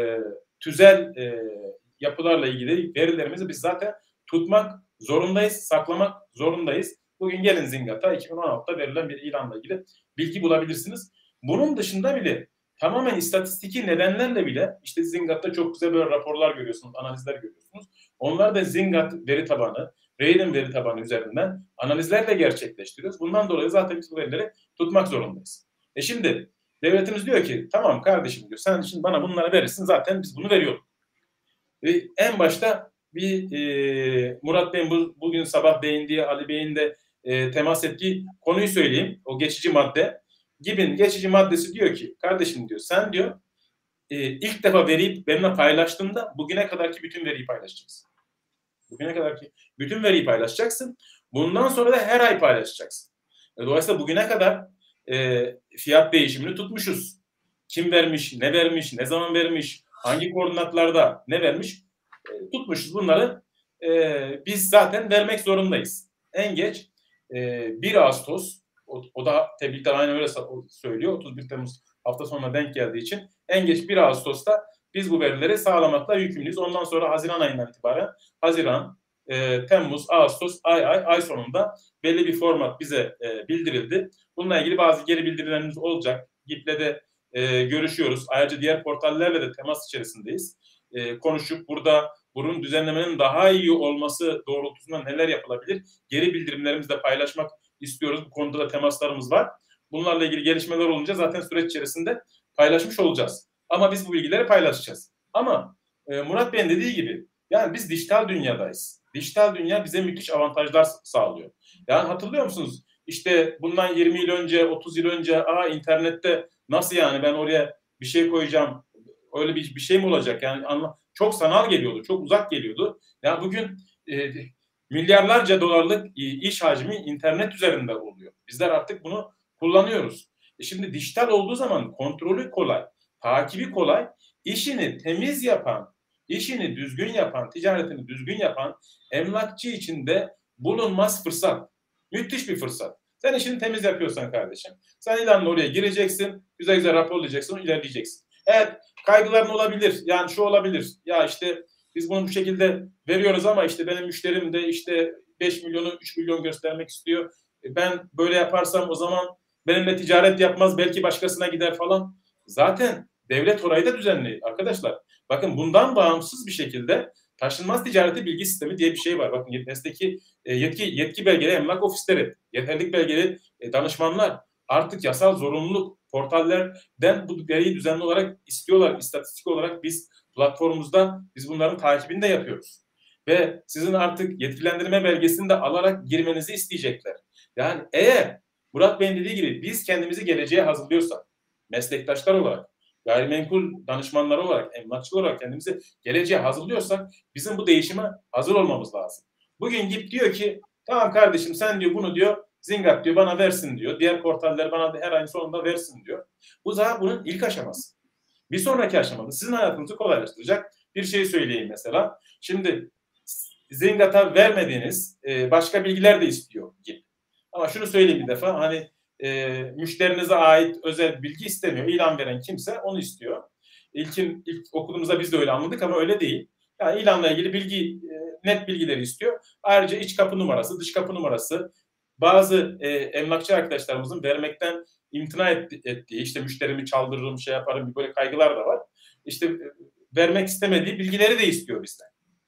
tüzel e, yapılarla ilgili verilerimizi biz zaten tutmak zorundayız, saklamak zorundayız. Bugün gelin Zingat'a iki bin on altıda verilen bir ilanla ilgili bilgi bulabilirsiniz. Bunun dışında bile tamamen istatistiki nedenlerle bile işte Zingat'ta çok güzel böyle raporlar görüyorsunuz, analizler görüyorsunuz. Onlar da Zingat veri tabanı, Raven veri tabanı üzerinden analizlerle gerçekleştiriyoruz. Bundan dolayı zaten biz bu verileri tutmak zorundayız. E şimdi devletimiz diyor ki tamam kardeşim diyor, sen şimdi bana bunları verirsin, zaten biz bunu veriyoruz. E, en başta bir e, Murat Bey'in bu, bugün sabah değindiği, Ali Bey'in de e, temas ettiği konuyu söyleyeyim. O geçici madde. G İ B'in geçici maddesi diyor ki kardeşim diyor, sen diyor e, ilk defa veriyi benimle paylaştığında bugüne kadarki bütün veriyi paylaşacaksın. Bugüne kadarki bütün veriyi paylaşacaksın. Bundan sonra da her ay paylaşacaksın. E, dolayısıyla bugüne kadar e, fiyat değişimini tutmuşuz. Kim vermiş, ne vermiş, ne zaman vermiş, hangi koordinatlarda ne vermiş e, tutmuşuz. Bunları e, biz zaten vermek zorundayız. En geç e, bir Ağustos, o, o da tebrikler aynen öyle söylüyor. otuz bir Temmuz hafta sonuna denk geldiği için en geç bir Ağustos'ta biz bu verileri sağlamakla yükümlüyüz. Ondan sonra Haziran ayından itibaren Haziran, e, Temmuz, Ağustos, ay ay ay sonunda belli bir format bize e, bildirildi. Bununla ilgili bazı geri bildirilerimiz olacak. G İ P'le de e, görüşüyoruz. Ayrıca diğer portallerle de temas içerisindeyiz. E, konuşup burada bunun düzenlemenin daha iyi olması doğrultusunda neler yapılabilir? Geri bildirimlerimizle paylaşmak istiyoruz. Bu konuda da temaslarımız var. Bunlarla ilgili gelişmeler olunca zaten süreç içerisinde paylaşmış olacağız. Ama biz bu bilgileri paylaşacağız. Ama e, Murat Bey'in dediği gibi yani biz dijital dünyadayız. Dijital dünya bize müthiş avantajlar sağlıyor. Yani hatırlıyor musunuz? İşte bundan yirmi yıl önce, otuz yıl önce aa internette nasıl yani ben oraya bir şey koyacağım, öyle bir, bir şey mi olacak? Yani anla, çok sanal geliyordu, çok uzak geliyordu. Yani bugün e, milyarlarca dolarlık e, iş hacmi internet üzerinde oluyor. Bizler artık bunu kullanıyoruz. E şimdi dijital olduğu zaman kontrolü kolay, takibi kolay, işini temiz yapan, işini düzgün yapan, ticaretini düzgün yapan emlakçı için de bulunmaz fırsat. Müthiş bir fırsat. Sen işini temiz yapıyorsan kardeşim, sen ilanla oraya gireceksin, güzel güzel raporlayacaksın, ilerleyeceksin. Evet, kaygıların olabilir. Yani şu olabilir. Ya işte biz bunu bu şekilde veriyoruz ama işte benim müşterim de işte beş milyonu üç milyon göstermek istiyor. Ben böyle yaparsam o zaman benimle ticaret yapmaz, belki başkasına gider falan. Zaten devlet orayı da düzenliyor arkadaşlar. Bakın bundan bağımsız bir şekilde taşınmaz ticareti bilgi sistemi diye bir şey var. Bakın mesleki yetki, yetki belgeli emlak ofisleri, yeterlilik belgeli danışmanlar artık yasal zorunluluk portallerden bu veriyi düzenli olarak istiyorlar. İstatistik olarak biz platformumuzda biz bunların takibini de yapıyoruz. Ve sizin artık yetkilendirme belgesini de alarak girmenizi isteyecekler. Yani eğer Murat Bey'in dediği gibi biz kendimizi geleceğe hazırlıyorsak, meslektaşlar olarak, gayrimenkul danışmanları olarak, emlakçılar olarak kendimizi geleceğe hazırlıyorsak bizim bu değişime hazır olmamız lazım. Bugün Gip diyor ki tamam kardeşim sen diyor bunu diyor Zingat diyor bana versin diyor. Diğer portaller bana her ayın sonunda versin diyor. Bu zaten bunun ilk aşaması. Bir sonraki aşamada sizin hayatınızı kolaylaştıracak bir şey söyleyeyim mesela. Şimdi Zingat'a vermediğiniz e, başka bilgiler de istiyor Gip. Ama şunu söyleyeyim bir defa hani e, müşterinize ait özel bilgi istemiyor. İlan veren kimse onu istiyor. İlkin ilk okuduğumuzda biz de öyle anladık ama öyle değil. Yani ilanla ilgili bilgi e, net bilgileri istiyor. Ayrıca iç kapı numarası, dış kapı numarası, bazı e, emlakçı arkadaşlarımızın vermekten imtina ettiği, işte müşterimi çaldırırım, şey yaparım, böyle kaygılar da var. İşte e, vermek istemediği bilgileri de istiyor bizden.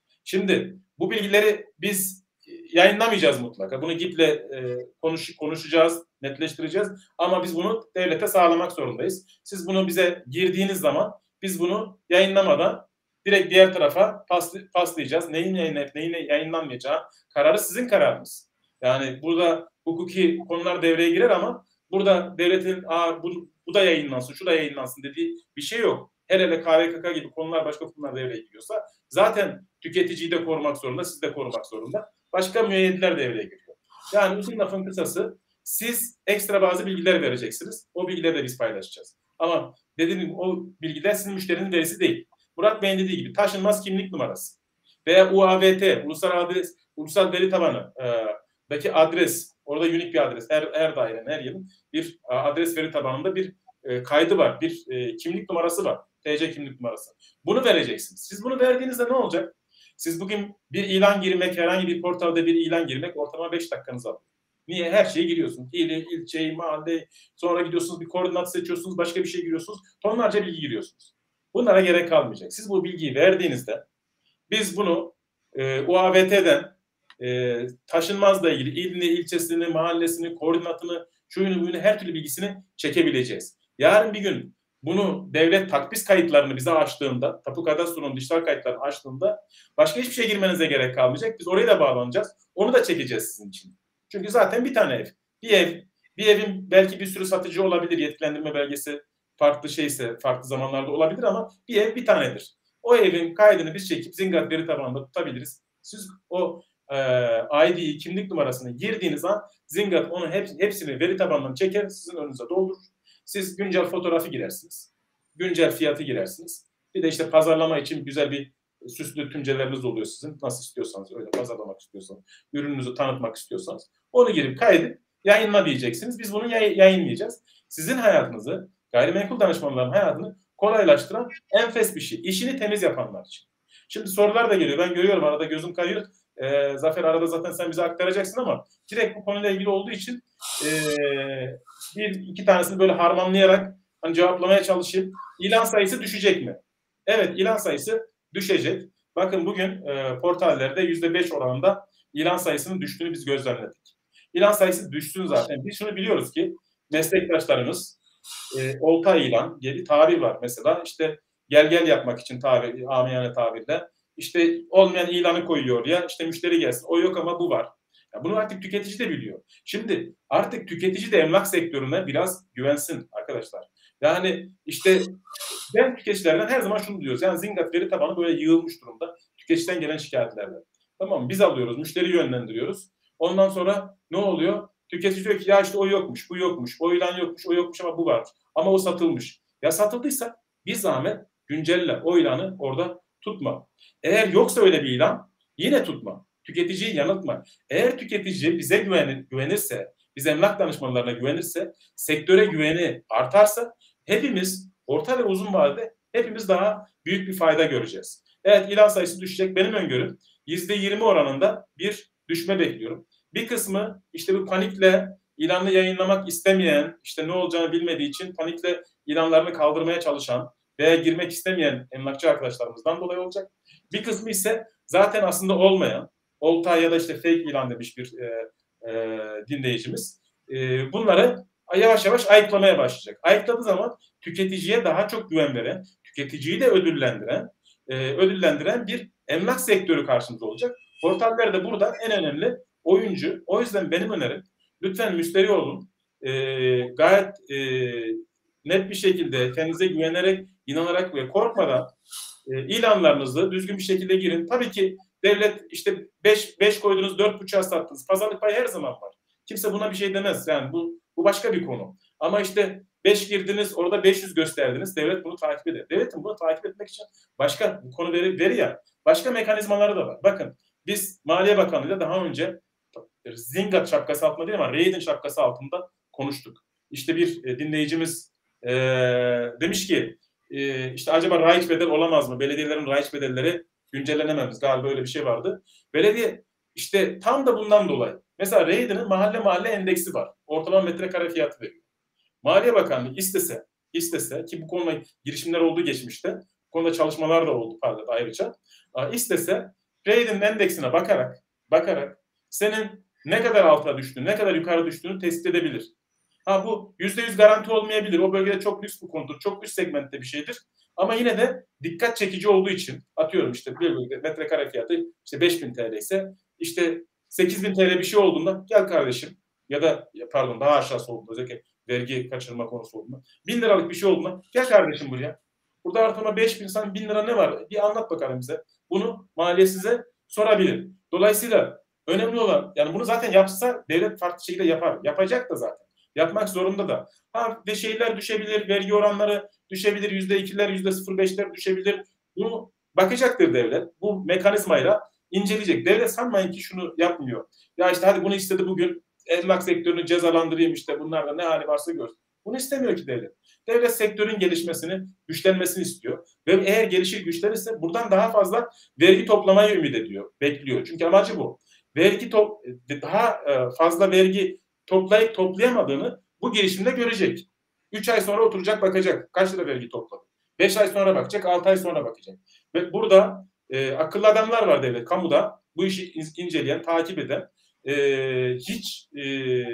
Şimdi bu bilgileri biz yayınlamayacağız mutlaka. Bunu Gip'le e, konuş, konuşacağız, netleştireceğiz. Ama biz bunu devlete sağlamak zorundayız. Siz bunu bize girdiğiniz zaman biz bunu yayınlamadan direkt diğer tarafa paslı, paslayacağız. Neyin yayınlanıp neyin yayınlanmayacağı kararı sizin kararınız. Yani burada hukuki konular devreye girer ama burada devletin Aa, bu, bu da yayınlansın, şu da yayınlansın dediği bir şey yok. Her hele K V K K gibi konular başka konular devreye giriyorsa zaten tüketiciyi de korumak zorunda, siz de korumak zorunda. Başka müeyyidler devreye giriyor. Yani uzun lafın kısası siz ekstra bazı bilgiler vereceksiniz. O bilgileri de biz paylaşacağız. Ama dediğim gibi o bilgiler sizin müşterinin verisi değil. Murat Bey'in dediği gibi taşınmaz kimlik numarası veya U A V T, ulusal adres, ulusal veri tabanı, e, belki adres, orada unik bir adres, her, her dairenin, her yılın bir adres veri tabanında bir e, kaydı var, bir e, kimlik numarası var, T C kimlik numarası. Bunu vereceksiniz. Siz bunu verdiğinizde ne olacak? Siz bugün bir ilan girmek, herhangi bir portalda bir ilan girmek ortalama beş dakikanızı alıyor. Niye? Her şeye giriyorsunuz. İl, ilçe, mahalle, sonra gidiyorsunuz bir koordinat seçiyorsunuz, başka bir şey giriyorsunuz, tonlarca bilgi giriyorsunuz. Bunlara gerek kalmayacak. Siz bu bilgiyi verdiğinizde biz bunu e, U A V T'den e, taşınmazla ilgili ilini, ilçesini, mahallesini, koordinatını, şuyunu, buyunu her türlü bilgisini çekebileceğiz. Yarın bir gün bunu devlet takpis kayıtlarını bize açtığında, Tapu Kadastro'nun dijital kayıtlarını açtığında başka hiçbir şey girmenize gerek kalmayacak. Biz oraya da bağlanacağız. Onu da çekeceğiz sizin için. Çünkü zaten bir tane ev. Bir ev, bir evin belki bir sürü satıcı olabilir. Yetkilendirme belgesi farklı şeyse, farklı zamanlarda olabilir ama bir ev bir tanedir. O evin kaydını biz çekip Zingat veri tabanında tutabiliriz. Siz o e, I D'yi, kimlik numarasını girdiğiniz an Zingat onu hep, hepsini veri tabanından çeker, sizin önünüze doldurur. Siz güncel fotoğrafı girersiniz. Güncel fiyatı girersiniz. Bir de işte pazarlama için güzel bir süslü tümceleriniz oluyor sizin. Nasıl istiyorsanız, öyle pazarlamak istiyorsanız, ürününüzü tanıtmak istiyorsanız. Onu girip kaydedip yayınla diyeceksiniz. Biz bunu yay- yayınlayacağız. Sizin hayatınızı, gayrimenkul danışmanların hayatını kolaylaştıran enfes bir şey. İşini temiz yapanlar için. Şimdi sorular da geliyor. Ben görüyorum arada gözüm kayıyor. Ee, Zafer arada zaten sen bize aktaracaksın ama direkt bu konuyla ilgili olduğu için e, bir iki tanesini böyle harmanlayarak hani cevaplamaya çalışayım. İlan sayısı düşecek mi? Evet, ilan sayısı düşecek. Bakın bugün e, portallerde yüzde beş oranında ilan sayısının düştüğünü biz gözlemledik. İlan sayısı düşsün zaten. Biz şunu biliyoruz ki meslektaşlarımız e, olta ilan diye bir tabir var mesela. İşte gel gel yapmak için tabir, amiyane tabirle. İşte olmayan ilanı koyuyor ya işte müşteri gelsin. O yok ama bu var. Ya bunu artık tüketici de biliyor. Şimdi artık tüketici de emlak sektörüne biraz güvensin arkadaşlar. Yani işte ben tüketicilerden her zaman şunu diyoruz. Yani Zingat veri tabanı böyle yığılmış durumda. Tüketiciden gelen şikayetlerle. Tamam mı? Biz alıyoruz, müşteri yönlendiriyoruz. Ondan sonra ne oluyor? Tüketici diyor ki ya işte o yokmuş, bu yokmuş, o ilan yokmuş, o yokmuş ama bu varmış. Ama o satılmış. Ya satıldıysa bir zahmet güncelle o ilanı orada tutma. Eğer yoksa öyle bir ilan yine tutma. Tüketiciyi yanıltma. Eğer tüketici bize güvenir, güvenirse, biz emlak danışmanlarına güvenirse, sektöre güveni artarsa hepimiz orta ve uzun vadede hepimiz daha büyük bir fayda göreceğiz. Evet ilan sayısı düşecek. Benim öngörüm yüzde yirmi oranında bir düşme bekliyorum. Bir kısmı işte bu panikle ilanı yayınlamak istemeyen, işte ne olacağını bilmediği için panikle ilanlarını kaldırmaya çalışan, veya girmek istemeyen emlakçı arkadaşlarımızdan dolayı olacak. Bir kısmı ise zaten aslında olmayan, olta ya da işte fake ilan demiş bir e, e, dinleyicimiz. E, bunları yavaş yavaş ayıklamaya başlayacak. Ayıkladığı zaman tüketiciye daha çok güven veren, tüketiciyi de ödüllendiren, e, ödüllendiren bir emlak sektörü karşımıza olacak. Portaller de burada en önemli oyuncu. O yüzden benim önerim, lütfen müşteri olun. E, gayet e, net bir şekilde kendinize güvenerek, inanarak ve korkmadan e, ilanlarınızı düzgün bir şekilde girin. Tabii ki devlet işte beş koydunuz, dört buçuğa sattınız. Pazarlık payı her zaman var. Kimse buna bir şey demez. Yani bu bu başka bir konu. Ama işte beş girdiniz, orada beş yüz gösterdiniz. Devlet bunu takip eder. Devletin bunu takip etmek için başka bu konu veri, veri ya. Başka mekanizmaları da var. Bakın biz Maliye Bakanlığı'yla daha önce Zingat şapkası altında değil ama Raiden şapkası altında konuştuk. İşte bir e, dinleyicimiz e, demiş ki e, işte acaba raiç bedel olamaz mı? Belediyelerin raiç bedelleri güncellenememiz. Galiba öyle bir şey vardı. Belediye işte tam da bundan dolayı. Mesela Raiden'in mahalle mahalle endeksi var. Ortalama metrekare fiyatı veriyor. Maliye Bakanlığı istese, istese ki bu konuda girişimler oldu geçmişte. Bu konuda çalışmalar da oldu pardon ayrıca. İstese Raiden'in endeksine bakarak bakarak senin ne kadar alta düştüğünü, ne kadar yukarı düştüğünü tespit edebilir. Ha bu yüzde yüz garanti olmayabilir. O bölgede çok lüks bir konudur. Çok üst segmentte bir şeydir. Ama yine de dikkat çekici olduğu için atıyorum işte bir bölgede metrekare fiyatı işte beş bin T L ise işte sekiz bin T L bir şey olduğunda gel kardeşim ya da pardon daha aşağısı olduğunda özellikle vergi kaçırma konusu olduğunda bin liralık bir şey olduğunda gel kardeşim buraya. Burada ortalama beş bin sen bin lira ne var? Bir anlat bakalım bize. Bunu maliye size sorabilir. Dolayısıyla önemli olan yani bunu zaten yapsa devlet farklı şekilde yapar. Yapacak da zaten. Yapmak zorunda da. Ha ve şeyler düşebilir, vergi oranları düşebilir, yüzde ikiler, yüzde sıfır beşler düşebilir. Bunu bakacaktır devlet. Bu mekanizmayla inceleyecek. Devlet sanmayın ki şunu yapmıyor. Ya işte hadi bunu istedi bugün emlak sektörünü cezalandırayım işte bunlarla ne hali varsa görsün. Bunu istemiyor ki devlet. Devlet sektörün gelişmesini, güçlenmesini istiyor. Ve eğer gelişir güçlenirse buradan daha fazla vergi toplamayı ümit ediyor, bekliyor. Çünkü amacı bu. Vergi top, daha fazla vergi toplayıp toplayamadığını bu girişimde görecek. üç ay sonra oturacak bakacak. Kaç lira vergi topladı? beş ay sonra bakacak, altı ay sonra bakacak. Ve burada e, akıllı adamlar var devlet, kamuda. Bu işi inceleyen, takip eden, e, hiç e,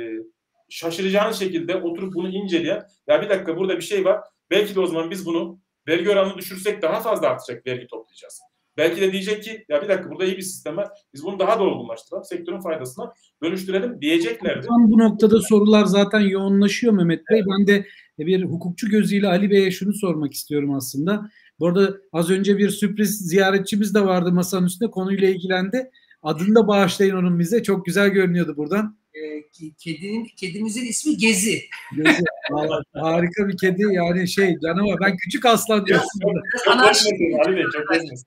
şaşıracağınız şekilde oturup bunu inceleyen, ya bir dakika burada bir şey var. Belki de o zaman biz bunu vergi oranını düşürsek daha fazla artacak vergi toplayacağız. Belki de diyecek ki ya bir dakika burada iyi bir sistem var. Biz bunu daha da olgunlaştıralım. Sektörün faydasına dönüştürelim diyeceklerdi. Tam bu noktada sorular zaten yoğunlaşıyor Mehmet Bey. Ben de bir hukukçu gözüyle Ali Bey'e şunu sormak istiyorum aslında. Bu arada az önce bir sürpriz ziyaretçimiz de vardı masanın üstünde. Konuyla ilgilendi. Adını da bağışlayın onun bize. Çok güzel görünüyordu buradan. Kedinin, kedimizin ismi Gezi. Gezi. Harika bir kedi. Yani şey canavar. Ben küçük aslan diyorum. Ali Bey çok bezmesin.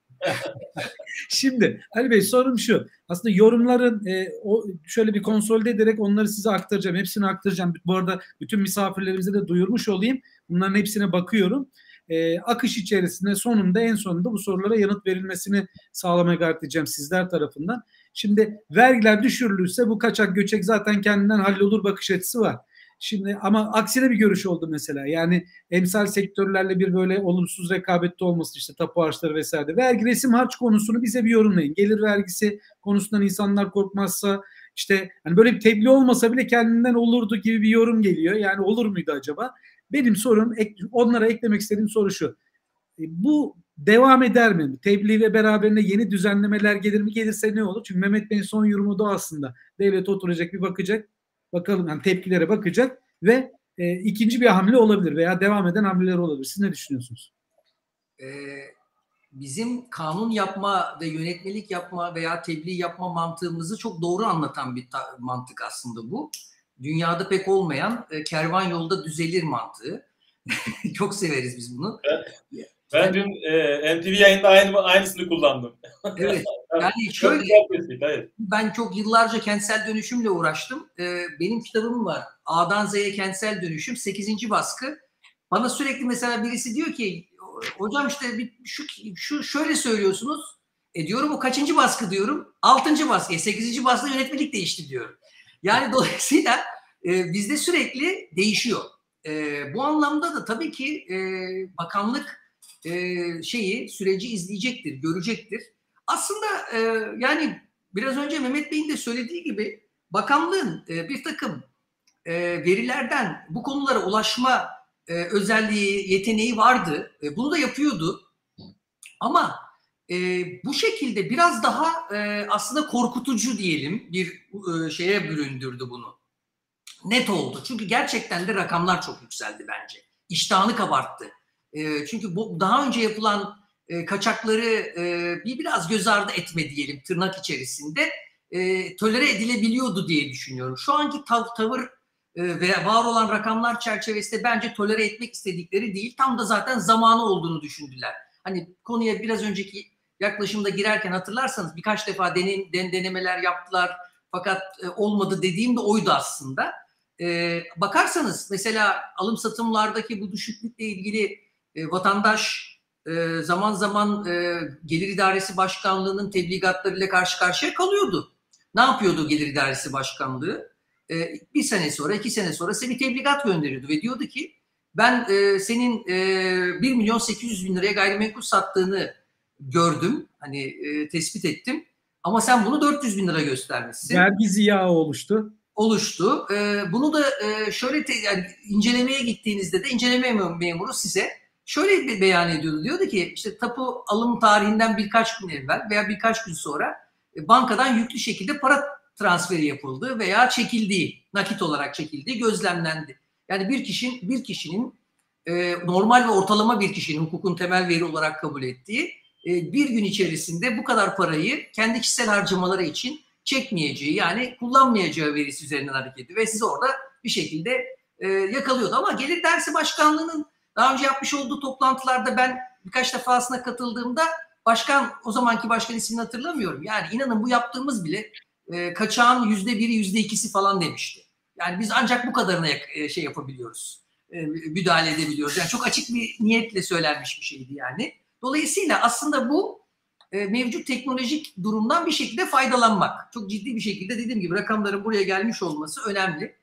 Şimdi Ali Bey sorum şu. Aslında yorumların e, o şöyle bir konsolide ederek onları size aktaracağım. Hepsini aktaracağım. Bu arada bütün misafirlerimize de duyurmuş olayım. Bunların hepsine bakıyorum. E, akış içerisinde sonunda en sonunda bu sorulara yanıt verilmesini sağlamaya gayret edeceğim sizler tarafından. Şimdi vergiler düşürülürse bu kaçak göçek zaten kendinden hallolur bakış açısı var. Şimdi ama aksine bir görüş oldu mesela. Yani emsal sektörlerle bir böyle olumsuz rekabette olması işte tapu harçları vesaire. Vergi resim harç konusunu bize bir yorumlayın. Gelir vergisi konusundan insanlar korkmazsa işte hani böyle bir tebliğ olmasa bile kendinden olurdu gibi bir yorum geliyor. Yani olur muydu acaba? Benim sorum onlara eklemek istediğim soru şu. Bu devam eder mi? Tebliğ ve beraberinde yeni düzenlemeler gelir mi? Gelirse ne olur? Çünkü Mehmet Bey'in son yorumu da aslında. Devlet oturacak bir bakacak. Bakalım yani tepkilere bakacak ve e, ikinci bir hamle olabilir veya devam eden hamleler olabilir. Siz ne düşünüyorsunuz? Ee, bizim kanun yapma ve yönetmelik yapma veya tebliğ yapma mantığımızı çok doğru anlatan bir mantık aslında bu. Dünyada pek olmayan e, kervan yolda düzelir mantığı. Çok severiz biz bunu. Ben, ben dün e, N T V yayında aynı, aynısını kullandım. Evet. Yani şöyle, ben çok yıllarca kentsel dönüşümle uğraştım. Ee, benim kitabım var. A'dan Z'ye kentsel dönüşüm. sekizinci baskı. Bana sürekli mesela birisi diyor ki hocam işte bir, şu, şu şöyle söylüyorsunuz. E diyorum o kaçıncı baskı diyorum. altıncı baskı. sekizinci baskı yönetmelik değişti diyorum. Yani dolayısıyla e, bizde sürekli değişiyor. E, bu anlamda da tabii ki e, bakanlık e, şeyi, süreci izleyecektir, görecektir. Aslında e, yani biraz önce Mehmet Bey'in de söylediği gibi bakanlığın e, bir takım e, verilerden bu konulara ulaşma e, özelliği, yeteneği vardı. E, bunu da yapıyordu. Ama e, bu şekilde biraz daha e, aslında korkutucu diyelim bir e, şeye büründürdü bunu. Net oldu. Çünkü gerçekten de rakamlar çok yükseldi bence. İştahını kabarttı. E, çünkü bu daha önce yapılan e, kaçakları e, bir biraz göz ardı etme diyelim tırnak içerisinde e, tolere edilebiliyordu diye düşünüyorum. Şu anki tav- tavır e, ve var olan rakamlar çerçevesinde bence tolere etmek istedikleri değil. Tam da zaten zamanı olduğunu düşündüler. Hani konuya biraz önceki yaklaşımda girerken hatırlarsanız birkaç defa denem, den, denemeler yaptılar. Fakat e, olmadı dediğim de oydu aslında. E, bakarsanız mesela alım satımlardaki bu düşüklükle ilgili e, vatandaş e, zaman zaman e, Gelir İdaresi Başkanlığı'nın tebligatlarıyla karşı karşıya kalıyordu. Ne yapıyordu Gelir İdaresi Başkanlığı? E, bir sene sonra, iki sene sonra size bir tebligat gönderiyordu ve diyordu ki ben e, senin e, bir milyon sekiz yüz bin liraya gayrimenkul sattığını gördüm. Hani e, tespit ettim. Ama sen bunu dört yüz bin lira göstermişsin. Vergi ziyağı oluştu. Oluştu. E, bunu da e, şöyle te, yani incelemeye gittiğinizde de inceleme memuru size şöyle bir beyan ediyordu. Diyordu ki işte tapu alım tarihinden birkaç gün evvel veya birkaç gün sonra e, bankadan yüklü şekilde para transferi yapıldı veya çekildiği, nakit olarak çekildiği gözlemlendi. Yani bir kişinin bir kişinin e, normal ve ortalama bir kişinin hukukun temel veri olarak kabul ettiği e, bir gün içerisinde bu kadar parayı kendi kişisel harcamaları için çekmeyeceği yani kullanmayacağı verisi üzerinden hareket ediyor ve sizi orada bir şekilde e, yakalıyordu. Ama Gelir İdaresi Başkanlığı'nın daha önce yapmış olduğu toplantılarda ben birkaç defasına katıldığımda başkan, o zamanki başkan ismini hatırlamıyorum. Yani inanın bu yaptığımız bile e, kaçağın yüzde biri, yüzde ikisi falan demişti. Yani biz ancak bu kadarına şey yapabiliyoruz, e, müdahale edebiliyoruz. Yani çok açık bir niyetle söylenmiş bir şeydi yani. Dolayısıyla aslında bu e, mevcut teknolojik durumdan bir şekilde faydalanmak. Çok ciddi bir şekilde dediğim gibi rakamların buraya gelmiş olması önemli.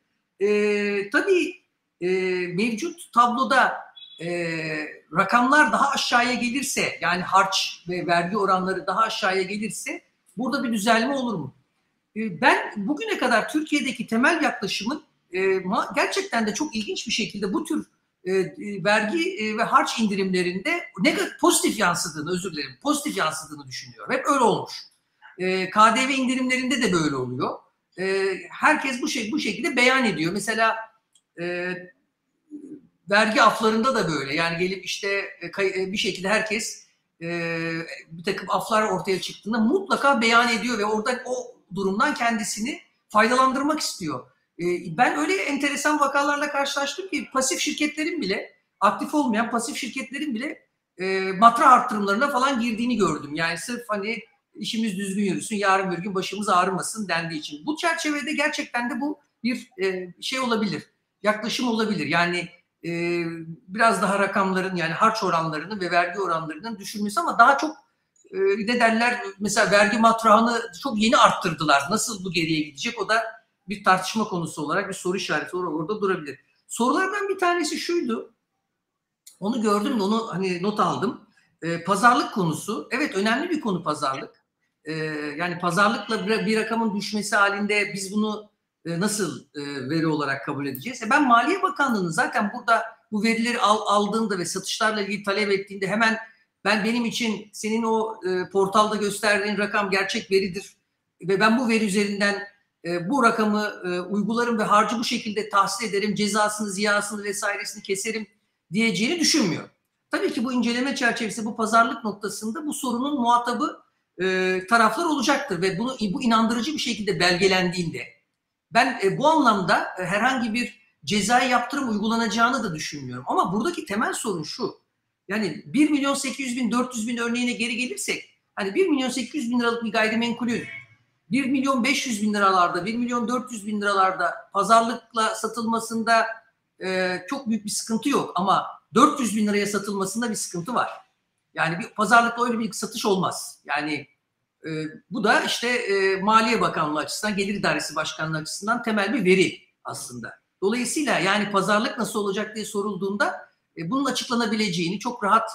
E, tabii e, mevcut tabloda e, rakamlar daha aşağıya gelirse, yani harç ve vergi oranları daha aşağıya gelirse burada bir düzelme olur mu? Ben bugüne kadar Türkiye'deki temel yaklaşımın e, gerçekten de çok ilginç bir şekilde bu tür e, vergi e, ve harç indirimlerinde negatif, pozitif yansıdığını, özür dilerim, pozitif yansıdığını düşünüyorum. Hep öyle olmuş. E, K D V indirimlerinde de böyle oluyor. E, herkes bu şey bu şekilde beyan ediyor. Mesela e, vergi aflarında da böyle. Yani gelip işte e, bir şekilde herkes e, bir takım aflar ortaya çıktığında mutlaka beyan ediyor ve orada o durumdan kendisini faydalandırmak istiyor. Ee, ben öyle enteresan vakalarla karşılaştım ki pasif şirketlerin bile, aktif olmayan pasif şirketlerin bile e, matra arttırımlarına falan girdiğini gördüm. Yani sırf hani işimiz düzgün yürüsün, yarın bir gün başımız ağrımasın dendiği için. Bu çerçevede gerçekten de bu bir e, şey olabilir, yaklaşım olabilir. Yani e, biraz daha rakamların, yani harç oranlarının ve vergi oranlarının düşürmesi, ama daha çok ne derler, mesela vergi matrahını çok yeni arttırdılar. Nasıl bu geriye gidecek? O da bir tartışma konusu olarak bir soru işareti orada durabilir. Sorulardan bir tanesi şuydu. Onu gördüm de onu hani not aldım. Ee, pazarlık konusu. Evet, önemli bir konu pazarlık. Ee, yani pazarlıkla bir, bir rakamın düşmesi halinde biz bunu e, nasıl e, veri olarak kabul edeceğiz? E ben Maliye Bakanlığı'nın zaten burada bu verileri al, aldığında ve satışlarla ilgili talep ettiğinde hemen ben benim için senin o e, portalda gösterdiğin rakam gerçek veridir ve ben bu veri üzerinden e, bu rakamı e, uygularım ve harcı bu şekilde tahsil ederim, cezasını, ziyasını vesairesini keserim diyeceğini düşünmüyor. Tabii ki bu inceleme çerçevesi, bu pazarlık noktasında bu sorunun muhatabı e, taraflar olacaktır ve bunu bu inandırıcı bir şekilde belgelendiğinde ben e, bu anlamda e, herhangi bir cezai yaptırım uygulanacağını da düşünmüyorum. Ama buradaki temel sorun şu. Yani bir milyon sekiz yüz bin, dört yüz bin örneğine geri gelirsek, hani bir milyon sekiz yüz bin liralık bir gayrimenkulün bir milyon beş yüz bin liralarda, bir milyon dört yüz bin liralarda pazarlıkla satılmasında e, çok büyük bir sıkıntı yok. Ama dört yüz bin liraya satılmasında bir sıkıntı var. Yani bir pazarlıkla öyle bir satış olmaz. Yani e, bu da işte e, Maliye Bakanlığı açısından, Gelir İdaresi Başkanlığı açısından temel bir veri aslında. Dolayısıyla yani pazarlık nasıl olacak diye sorulduğunda bunun açıklanabileceğini, çok rahat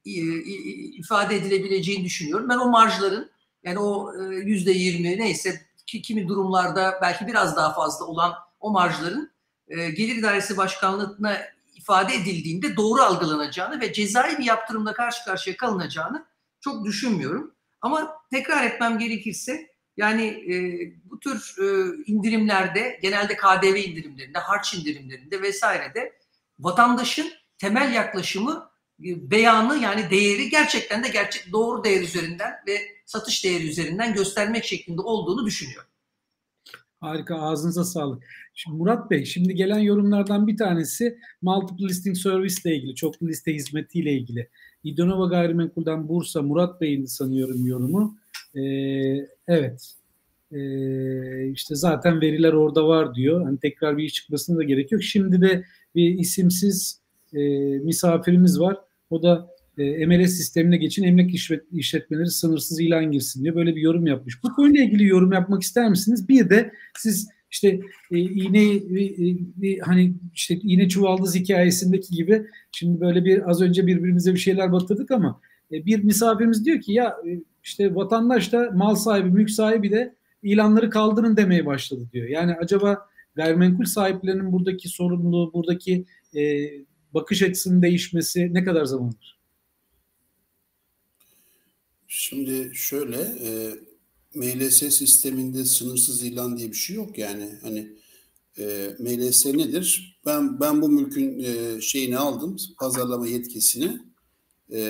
ifade edilebileceğini düşünüyorum. Ben o marjların, yani o yüzde yirmi neyse, ki kimi durumlarda belki biraz daha fazla olan o marjların Gelir İdaresi Başkanlığı'na ifade edildiğinde doğru algılanacağını ve cezai bir yaptırımla karşı karşıya kalınacağını çok düşünmüyorum. Ama tekrar etmem gerekirse, yani e, bu tür e, indirimlerde, genelde K D V indirimlerinde, harç indirimlerinde vesairede vatandaşın temel yaklaşımı, e, beyanı, yani değeri gerçekten de gerçek doğru değer üzerinden ve satış değeri üzerinden göstermek şeklinde olduğunu düşünüyorum. Harika, ağzınıza sağlık. Şimdi Murat Bey, şimdi gelen yorumlardan bir tanesi Multiple Listing Service ile ilgili, çoklu liste hizmeti ile ilgili. İdonova Gayrimenkul'den Bursa, Murat Bey'in sanıyorum yorumu. Ee, evet. Ee, işte zaten veriler orada var diyor. Hani tekrar bir iş çıkmasına da gerek yok. Şimdi de bir isimsiz e, misafirimiz var. O da e, M L S sistemine geçin, emlak işlet, işletmeleri sınırsız ilan girsin diyor. Böyle bir yorum yapmış. Bu konuyla ilgili yorum yapmak ister misiniz? Bir de siz işte e, iğne e, e, hani işte iğne çuvaldız hikayesindeki gibi, şimdi böyle bir az önce birbirimize bir şeyler batırdık ama e, bir misafirimiz diyor ki ya e, işte vatandaş da, mal sahibi, mülk sahibi de ilanları kaldırın demeye başladı diyor. Yani acaba gayrimenkul sahiplerinin buradaki sorumluluğu, buradaki e, bakış açısının değişmesi ne kadar zaman alır? Şimdi şöyle, e, M L S sisteminde sınırsız ilan diye bir şey yok yani. Hani e, M L S nedir? Ben ben bu mülkün e, şeyini aldım, pazarlama yetkisini e,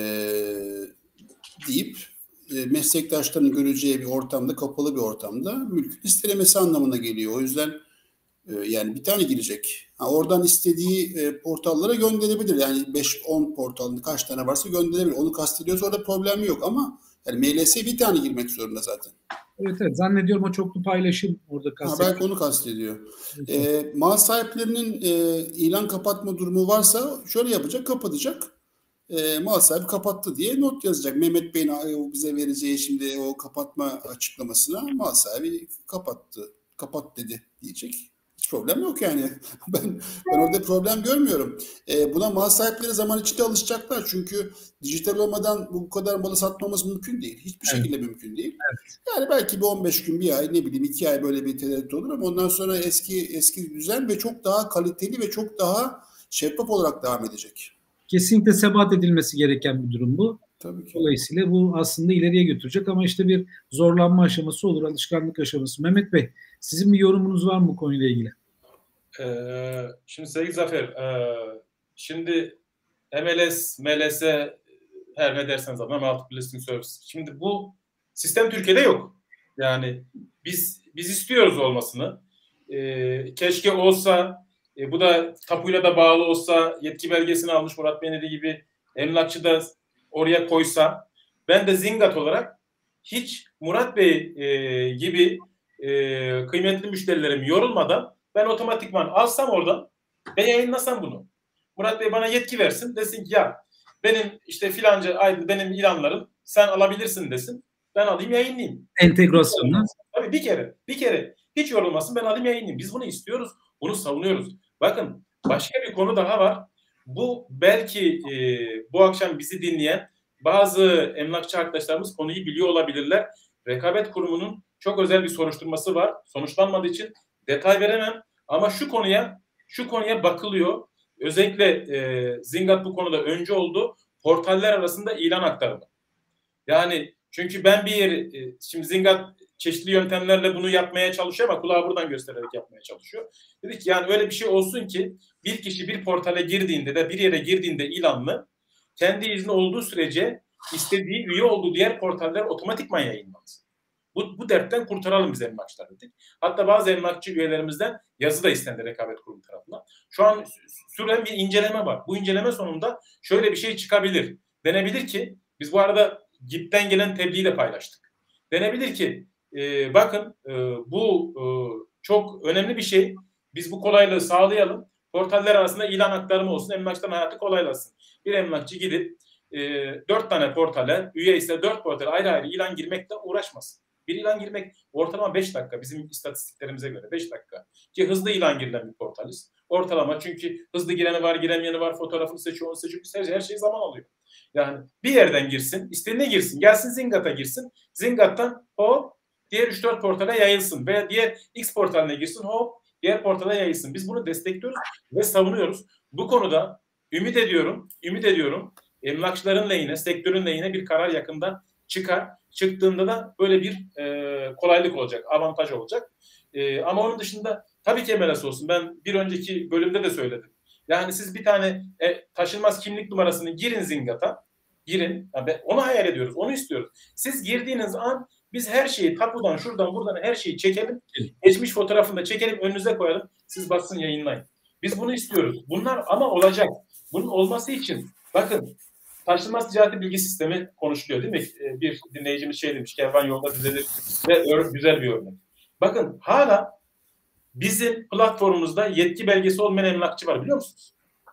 deyip e, meslektaşların göreceği bir ortamda, kapalı bir ortamda mülk listelemesi anlamına geliyor. O yüzden e, yani bir tane girecek. Ha, oradan istediği e, portallara gönderebilir. Yani beş on portalında kaç tane varsa gönderebilir. Onu kastediyorsa orada problem yok ama yani M L S bir tane girmek zorunda zaten. Evet evet, zannediyorum o çoklu paylaşım orada kastediyor. Ha, belki onu kastediyor. Evet. E, mal sahiplerinin e, ilan kapatma durumu varsa şöyle yapacak, kapatacak. E, mal sahibi kapattı diye not yazacak. Mehmet Bey'in bize vereceği şimdi o kapatma açıklamasına mal sahibi kapattı, kapat dedi diyecek. Hiç problem yok yani. ben ben orada problem görmüyorum. E, buna mal sahipleri zaman içinde alışacaklar. Çünkü dijital olmadan bu kadar malı satmamız mümkün değil. Hiçbir evet. şekilde mümkün değil. Evet. Yani belki bir on beş gün, bir ay, ne bileyim iki ay böyle bir tereddüt olur ama ondan sonra eski eski düzen ve çok daha kaliteli ve çok daha şeffaf olarak devam edecek. Kesinlikle sebat edilmesi gereken bir durum bu. Tabii ki. Dolayısıyla bu aslında ileriye götürecek ama işte bir zorlanma aşaması olur, alışkanlık aşaması. Mehmet Bey, sizin bir yorumunuz var mı bu konuyla ilgili? Ee, şimdi sevgili Zafer, e, şimdi M L S, M L S, her ne derseniz adına Multiple Listing Service. Şimdi bu sistem Türkiye'de yok. Yani biz biz istiyoruz olmasını. Ee, keşke olsa, e, bu da tapuyla da bağlı olsa, yetki belgesini almış Murat Bey'in dediği gibi emlakçı da oraya koysa. Ben de Zingat olarak hiç Murat Bey e, gibi e, kıymetli müşterilerim yorulmadan ben otomatikman alsam oradan ve yayınlasam bunu. Murat Bey bana yetki versin, desin ki ya benim işte filanca ay benim ilanlarım sen alabilirsin desin. Ben alayım yayınlayayım. Entegrasyonla. Tabii bir kere, bir kere hiç yorulmasın, ben alayım yayınlayayım. Biz bunu istiyoruz, bunu savunuyoruz. Bakın başka bir konu daha var. Bu belki e, bu akşam bizi dinleyen bazı emlakçı arkadaşlarımız konuyu biliyor olabilirler. Rekabet Kurumu'nun çok özel bir soruşturması var. Sonuçlanmadığı için detay veremem. Ama şu konuya, şu konuya bakılıyor. Özellikle e, Zingat bu konuda öncü oldu. Portaller arasında ilan aktarımı. Yani çünkü ben bir yeri, e, şimdi Zingat çeşitli yöntemlerle bunu yapmaya çalışıyor ama kulağı buradan göstererek yapmaya çalışıyor. Dedik yani öyle bir şey olsun ki bir kişi bir portale girdiğinde de bir yere girdiğinde ilanlı, kendi izni olduğu sürece istediği üye olduğu diğer portaller otomatikman yayınlansın. Bu, bu dertten kurtaralım biz emlakçılar dedik. Hatta bazı emlakçı üyelerimizden yazı da istendi Rekabet Kurumu tarafından. Şu an süren bir inceleme var. Bu inceleme sonunda şöyle bir şey çıkabilir. Denebilir ki, biz bu arada G İ P'ten gelen tebliği de paylaştık. Denebilir ki e, bakın e, bu e, çok önemli bir şey. Biz bu kolaylığı sağlayalım. Portaller arasında ilan aktarımı olsun. Emlakçıların hayatı kolaylasın. Bir emlakçı gidip e, dört tane portale, üye ise dört portale ayrı ayrı ilan girmekle uğraşmasın. Bir ilan girmek ortalama beş dakika bizim istatistiklerimize göre beş dakika. Ki hızlı ilan girilen bir portaliz. Ortalama, çünkü hızlı gireni var, giremeyeni var, fotoğrafını seçiyor, onu seçiyor. Her şey zaman alıyor. Yani bir yerden girsin, istediğine girsin. Gelsin Zingat'a girsin. Zingat'tan hop diğer üç dört portala yayılsın. Veya diğer X portaline girsin, hop diğer portala yayılsın. Biz bunu destekliyoruz ve savunuyoruz. Bu konuda ümit ediyorum, ümit ediyorum emlakçıların lehine, sektörün lehine bir karar yakında çıkar. Çıktığında da böyle bir e, kolaylık olacak, avantaj olacak. E, ama onun dışında tabii ki M L S olsun. Ben bir önceki bölümde de söyledim. Yani siz bir tane e, taşınmaz kimlik numarasını girin Zingat'a. Girin. Yani onu hayal ediyoruz. Onu istiyoruz. Siz girdiğiniz an biz her şeyi tapudan, şuradan, buradan her şeyi çekelim. Geçmiş fotoğrafını da çekelim, önünüze koyalım. Siz basın yayınlayın. Biz bunu istiyoruz. Bunlar ama olacak. Bunun olması için bakın taşınmaz ticareti bilgi sistemi konuşuluyor değil mi? Bir dinleyicimiz şey demiş, kervan yolda düzelir ve güzel bir örnek. Bakın hala bizim platformumuzda yetki belgesi olmayan emlakçı var biliyor musunuz?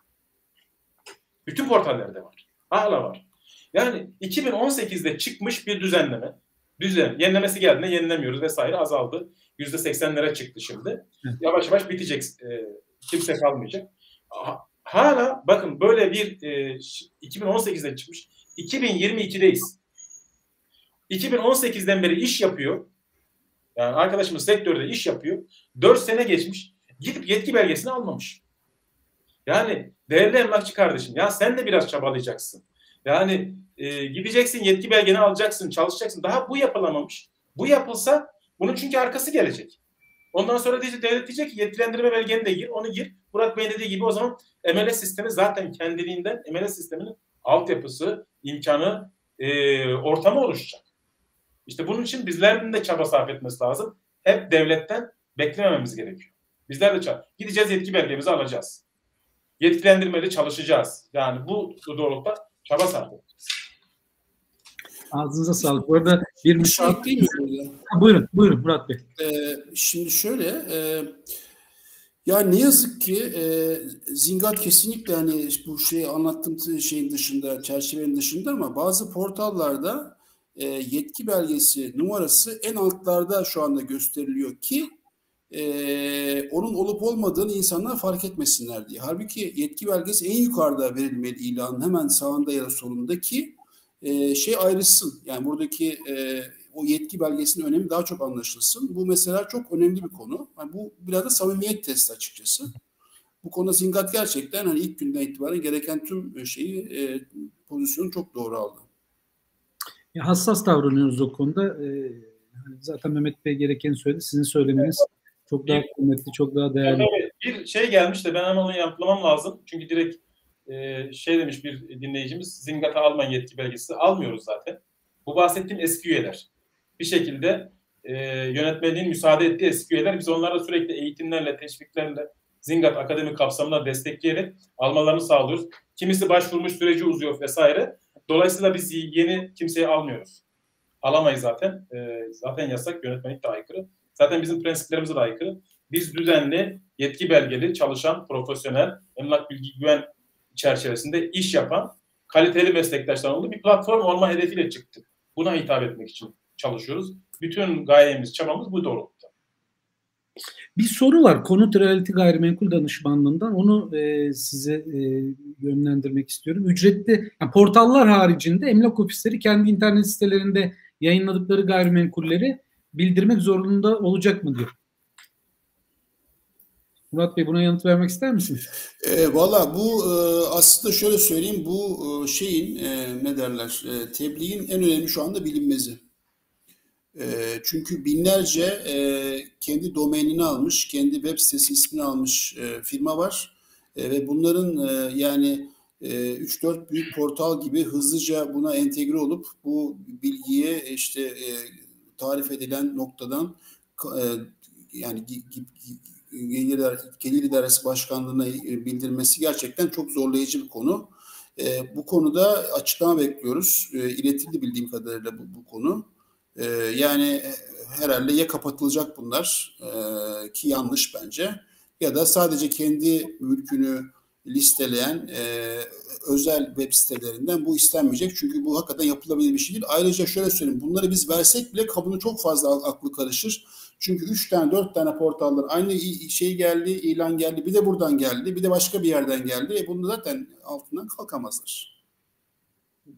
Bütün portallerde var. Hala var. Yani iki bin on sekizde çıkmış bir düzenleme. Düzen, yenilemesi geldiğinde yenilemiyoruz vesaire azaldı. yüzde seksenlere çıktı şimdi. Yavaş yavaş bitecek. E, kimse kalmayacak. Hala bakın böyle bir e, iki bin on sekizde çıkmış. iki bin yirmi ikideyiz. iki bin on sekizden beri iş yapıyor. Yani arkadaşımız sektörde iş yapıyor. dört sene geçmiş. Gidip yetki belgesini almamış. Yani değerli emlakçı kardeşim ya sen de biraz çabalayacaksın. Yani e, gideceksin yetki belgeni alacaksın, çalışacaksın. Daha bu yapılamamış. Bu yapılsa bunun çünkü arkası gelecek. Ondan sonra diyecek, devlet diyecek ki yetkilendirme belgeni de gir, onu gir. Murat Bey'in dediği gibi o zaman M L S sistemi zaten kendiliğinden M L S sisteminin altyapısı, imkanı, e, ortamı oluşacak. İşte bunun için bizlerin de çaba sarf etmesi lazım. Hep devletten beklemememiz gerekiyor. Bizler de çaba. Gideceğiz yetki belgemizi alacağız. Yetkilendirmeli çalışacağız. Yani bu doğrultuda çaba sarf edeceğiz. Ağzınıza sağlık. Bu arada bir müsaade değil mi burada? Buyurun, buyurun Murat Bey. Ee, şimdi şöyle, e, ya ne yazık ki e, Zingat kesinlikle hani bu şeyi anlattığım şeyin dışında, çerçevenin dışında ama bazı portallarda e, yetki belgesi numarası en altlarda şu anda gösteriliyor ki e, onun olup olmadığını insanlar fark etmesinler diye. Halbuki yetki belgesi en yukarıda verilmeli ilanın hemen sağında ya da solunda ki e, şey ayrışsın. Yani buradaki e, o yetki belgesinin önemi daha çok anlaşılsın. Bu mesela çok önemli bir konu. Yani bu biraz da samimiyet testi açıkçası. Bu konuda Zingat gerçekten hani ilk günden itibaren gereken tüm şeyi e, pozisyonu çok doğru aldı. Ya, hassas davranıyoruz o konuda. Ee, zaten Mehmet Bey gerekeni söyledi. Sizin söylemeniz çok daha kıymetli, çok daha değerli. Evet, bir şey gelmiş de ben hemen onu yanıtlamam lazım. Çünkü direkt e, şey demiş bir dinleyicimiz, Zingat'a almayın yetki belgesi. Almıyoruz zaten. Bu bahsettiğim eski üyeler. Bir şekilde e, yönetmeliğin müsaade ettiği eski üyeler, biz onlara sürekli eğitimlerle, teşviklerle, Zingat Akademi kapsamında destekleyerek almalarını sağlıyoruz. Kimisi başvurmuş, süreci uzuyor vesaire. Dolayısıyla biz yeni kimseyi almıyoruz. Alamayız zaten. E, zaten yasak, yönetmelik de aykırı. Zaten bizim prensiplerimize de aykırı. Biz düzenli, yetki belgeli, çalışan, profesyonel, emlak bilgi güven çerçevesinde iş yapan, kaliteli meslektaşlar olduğu bir platform olma hedefiyle çıktık. Buna hitap etmek için çalışıyoruz. Bütün gayemiz, çabamız bu doğrultuda. Bir soru var. Konut Realty Gayrimenkul Danışmanlığından. Onu e, size e, yönlendirmek istiyorum. Ücretli, yani portallar haricinde emlak ofisleri kendi internet sitelerinde yayınladıkları gayrimenkulleri bildirmek zorunda olacak mı diyor. Murat Bey buna yanıt vermek ister misiniz? E, Valla bu e, aslında şöyle söyleyeyim, bu e, şeyin e, ne derler e, tebliğin en önemli şu anda bilinmezi. E, çünkü binlerce e, kendi domainini almış, kendi web sitesi ismini almış e, firma var e, ve bunların e, yani e, üç dört büyük portal gibi hızlıca buna entegre olup bu bilgiye işte e, tarif edilen noktadan e, yani Gelir, Gelir İdaresi Başkanlığı'na bildirmesi gerçekten çok zorlayıcı bir konu. E, bu konuda açıklama bekliyoruz. E, iletildi bildiğim kadarıyla bu, bu konu. E, yani herhalde ya kapatılacak bunlar e, ki yanlış bence ya da sadece kendi mülkünü listeleyen e, özel web sitelerinden bu istenmeyecek. Çünkü bu hakikaten yapılabilir bir şey değil. Ayrıca şöyle söyleyeyim, bunları biz versek bile kamunun çok fazla aklı karışır. Çünkü üç tane dört tane portallar aynı şey geldi, ilan geldi, bir de buradan geldi, bir de başka bir yerden geldi. E bunu zaten altından kalkamazlar.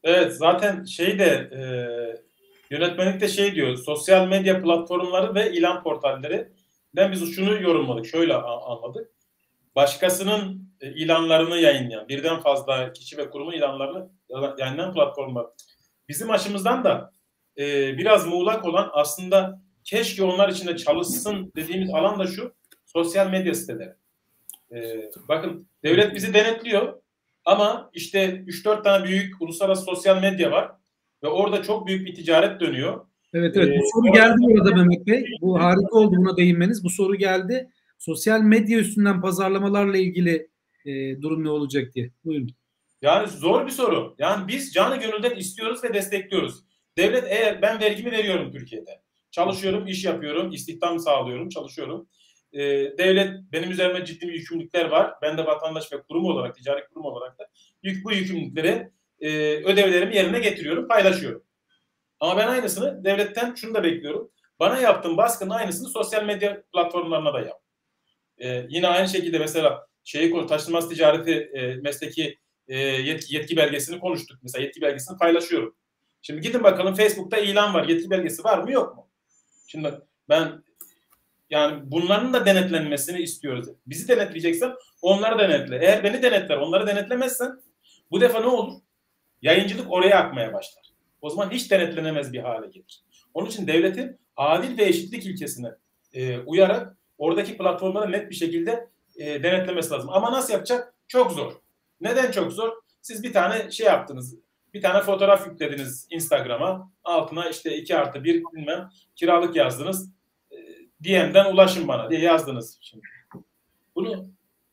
Evet, zaten şey de e, yönetmenlik de şey diyor, sosyal medya platformları ve ilan portallerinden biz şunu yorumladık, şöyle anladık. Başkasının ilanlarını yayınlayan, birden fazla kişi ve kurumun ilanlarını yayınlayan platformlar. Bizim açımızdan da e, biraz muğlak olan, aslında keşke onlar içinde çalışsın dediğimiz alan da şu, sosyal medya siteleri. E, bakın, devlet bizi denetliyor ama işte üç dört tane büyük uluslararası sosyal medya var ve orada çok büyük bir ticaret dönüyor. Evet, evet. Bu soru geldi bu arada Mehmet Bey. Bu harika oldu buna değinmeniz. Bu soru geldi. Sosyal medya üstünden pazarlamalarla ilgili e, durum ne olacak diye. Buyurun. Yani zor bir soru. Yani biz canı gönülden istiyoruz ve destekliyoruz. Devlet, eğer ben vergimi veriyorum Türkiye'de, çalışıyorum, iş yapıyorum, istihdam sağlıyorum, çalışıyorum. Ee, devlet, benim üzerime ciddi bir yükümlülükler var. Ben de vatandaş ve kurum olarak, ticari kurum olarak da yük, bu yükümlülükleri, e, ödevlerimi yerine getiriyorum, paylaşıyorum. Ama ben aynısını devletten şunu da bekliyorum. Bana yaptığım baskının aynısını sosyal medya platformlarına da yap. Ee, yine aynı şekilde mesela şeyi konu, taşınmaz ticareti e, mesleki e, yetki, yetki belgesini konuştuk. Mesela yetki belgesini paylaşıyorum. Şimdi gidin bakalım, Facebook'ta ilan var. Yetki belgesi var mı yok mu? Şimdi ben yani bunların da denetlenmesini istiyoruz. Bizi denetleyeceksen onları denetle. Eğer beni denetler, onları denetlemezsen bu defa ne olur? Yayıncılık oraya akmaya başlar. O zaman hiç denetlenemez bir hale gelir. Onun için devletin adil ve eşitlik ilkesine e, uyarak oradaki platformları net bir şekilde e, denetlemesi lazım. Ama nasıl yapacak? Çok zor. Neden çok zor? Siz bir tane şey yaptınız. Bir tane fotoğraf yüklediniz Instagram'a. Altına işte iki artı bir bilmem kiralık yazdınız. E, D M'den ulaşın bana diye yazdınız. Şimdi bunu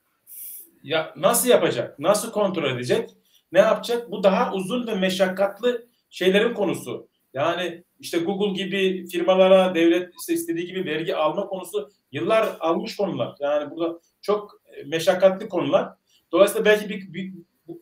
ya, nasıl yapacak? Nasıl kontrol edecek? Ne yapacak? Bu daha uzun ve meşakkatli şeylerin konusu. Yani işte Google gibi firmalara devlet işte istediği gibi vergi alma konusu yıllar almış konular. Yani burada çok meşakkatli konular. Dolayısıyla belki bir, bir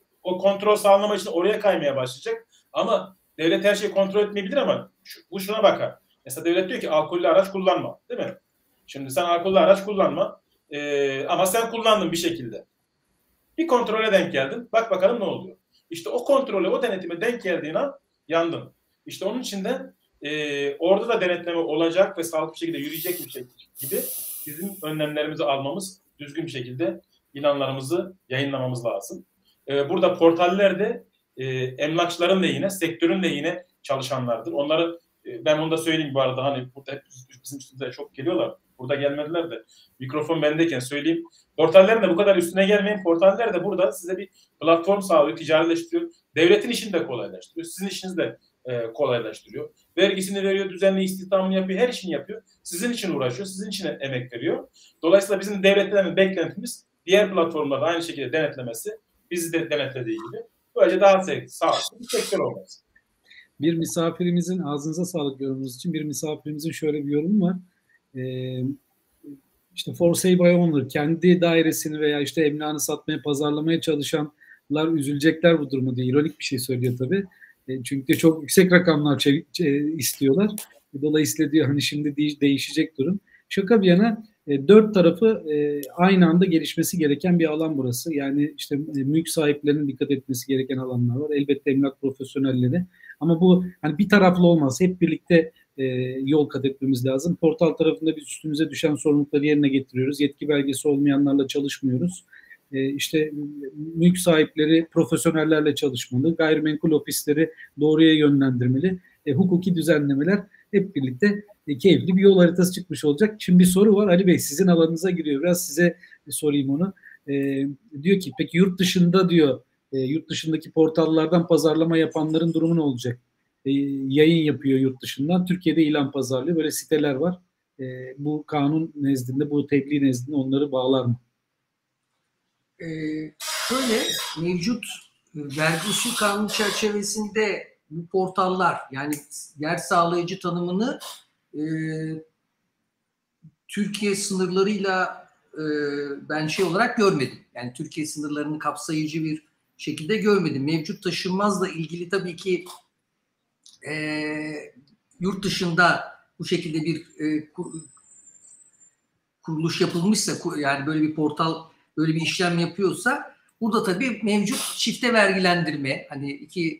o kontrol sağlama için oraya kaymaya başlayacak. Ama devlet her şeyi kontrol etmeyebilir ama şu, bu şuna bakar. Mesela devlet diyor ki alkollü araç kullanma. Değil mi? Şimdi sen alkollü araç kullanma e, ama sen kullandın bir şekilde. Bir kontrole denk geldin. Bak bakalım ne oluyor. İşte o kontrole, o denetime denk geldiğin an yandın. İşte onun için de e, orada da denetleme olacak ve sağlıklı bir şekilde yürüyecek bir şey gibi bizim önlemlerimizi almamız, düzgün bir şekilde ilanlarımızı yayınlamamız lazım. E, burada portallerde e, emlakçıların da yine, sektörün de yine çalışanlardır. Onları e, ben onu da söyleyeyim bu arada, hani burada hep bizim üstümüze çok geliyorlar. Burada gelmediler de mikrofon bendeyken söyleyeyim. Portallerin de bu kadar üstüne gelmeyin. Portaller de burada size bir platform sağlıyor, ticaretleştiriyor. Devletin işini de kolaylaştırıyor. Sizin işinizi de e, kolaylaştırıyor. Vergisini veriyor, düzenli istihdamını yapıyor, her işini yapıyor. Sizin için uğraşıyor, sizin için emek veriyor. Dolayısıyla bizim devletlerin beklentimiz diğer platformlarda aynı şekilde denetlemesi, bizi de denetlediği gibi böylece daha sağlıklı bir sektör olması. Bir misafirimizin, ağzınıza sağlık yorumunuz için, bir misafirimizin şöyle bir yorumu var. Ee, işte for sale by owner, kendi dairesini veya işte emlakını satmaya, pazarlamaya çalışanlar üzülecekler bu duruma diye. İronik bir şey söylüyor tabii. E, çünkü çok yüksek rakamlar istiyorlar. Dolayısıyla diyor hani şimdi de- değişecek durum. Şaka bir yana e, dört tarafı e, aynı anda gelişmesi gereken bir alan burası. Yani işte e, mülk sahiplerinin dikkat etmesi gereken alanlar var. Elbette emlak profesyonelleri. Ama bu hani bir taraflı olmaz. Hep birlikte e, yol kat etmemiz lazım. Portal tarafında biz üstümüze düşen sorumlulukları yerine getiriyoruz. Yetki belgesi olmayanlarla çalışmıyoruz. E, işte mülk sahipleri profesyonellerle çalışmalı. Gayrimenkul ofisleri doğruya yönlendirmeli. E, hukuki düzenlemeler hep birlikte e, keyifli bir yol haritası çıkmış olacak. Şimdi bir soru var. Ali Bey sizin alanınıza giriyor. Biraz size sorayım onu. E, diyor ki peki yurt dışında diyor e, yurt dışındaki portallardan pazarlama yapanların durumu ne olacak? E, yayın yapıyor yurt dışından. Türkiye'de ilan pazarlıyor. Böyle siteler var. E, bu kanun nezdinde, bu tebliğ nezdinde onları bağlar mı? Ee, şöyle mevcut vergi usul kanunu çerçevesinde bu portallar, yani yer sağlayıcı tanımını e, Türkiye sınırlarıyla e, ben şey olarak görmedim. Yani Türkiye sınırlarını kapsayıcı bir şekilde görmedim. Mevcut taşınmazla ilgili tabii ki e, yurt dışında bu şekilde bir e, kuruluş yapılmışsa, yani böyle bir portal böyle bir işlem yapıyorsa burada tabii mevcut çifte vergilendirme, hani iki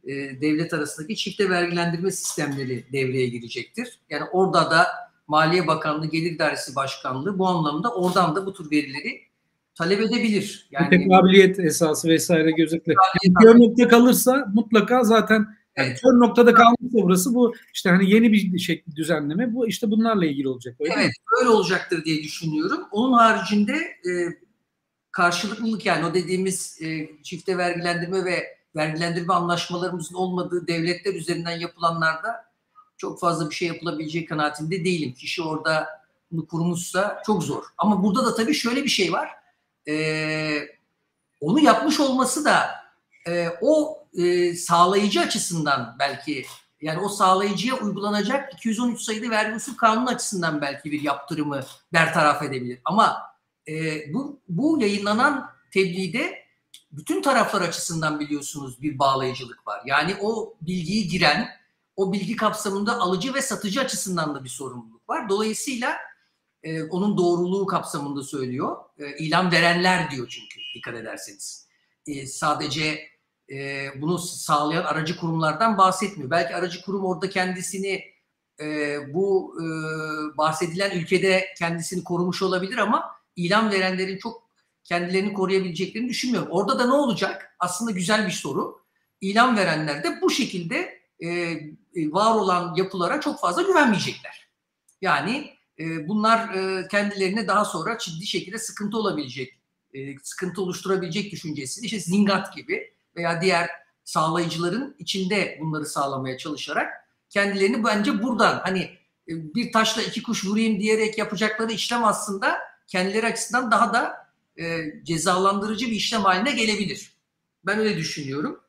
e, devlet arasındaki çifte vergilendirme sistemleri devreye girecektir. Yani orada da Maliye Bakanlığı, Gelir İdaresi Başkanlığı bu anlamda oradan da bu tür verileri talep edebilir. Yani tekabiliyet esası vesaire gözetle. Kör nokta kalırsa mutlaka zaten yani evet. Kör noktada kalmışsa burası bu işte hani yeni bir şekilde düzenleme bu işte bunlarla ilgili olacak. Öyle evet mi? Öyle olacaktır diye düşünüyorum. Onun haricinde e, karşılıklılık yani o dediğimiz e, çifte vergilendirme ve vergilendirme anlaşmalarımızın olmadığı devletler üzerinden yapılanlarda çok fazla bir şey yapılabileceği kanaatinde değilim. Kişi orada bunu kurmuşsa çok zor. Ama burada da tabii şöyle bir şey var. Ee, onu yapmış olması da e, o e, sağlayıcı açısından belki yani o sağlayıcıya uygulanacak iki yüz on üç sayılı vergi usul kanunu açısından belki bir yaptırımı bertaraf edebilir. Ama e, bu, bu yayınlanan tebliğde bütün taraflar açısından biliyorsunuz bir bağlayıcılık var. Yani o bilgiyi giren, o bilgi kapsamında alıcı ve satıcı açısından da bir sorumluluk var. Dolayısıyla e, onun doğruluğu kapsamında söylüyor. E, ilan verenler diyor çünkü dikkat ederseniz. E, sadece e, bunu sağlayan aracı kurumlardan bahsetmiyor. Belki aracı kurum orada kendisini e, bu e, bahsedilen ülkede kendisini korumuş olabilir ama ilan verenlerin çok kendilerini koruyabileceklerini düşünmüyorum. Orada da ne olacak? Aslında güzel bir soru. İlan verenler de bu şekilde e, var olan yapılara çok fazla güvenmeyecekler. Yani e, bunlar e, kendilerine daha sonra ciddi şekilde sıkıntı olabilecek, e, sıkıntı oluşturabilecek düşüncesini işte Zingat gibi veya diğer sağlayıcıların içinde bunları sağlamaya çalışarak kendilerini bence buradan hani e, bir taşla iki kuş vurayım diyerek yapacakları işlem aslında kendileri açısından daha da e, cezalandırıcı bir işlem haline gelebilir. Ben öyle düşünüyorum.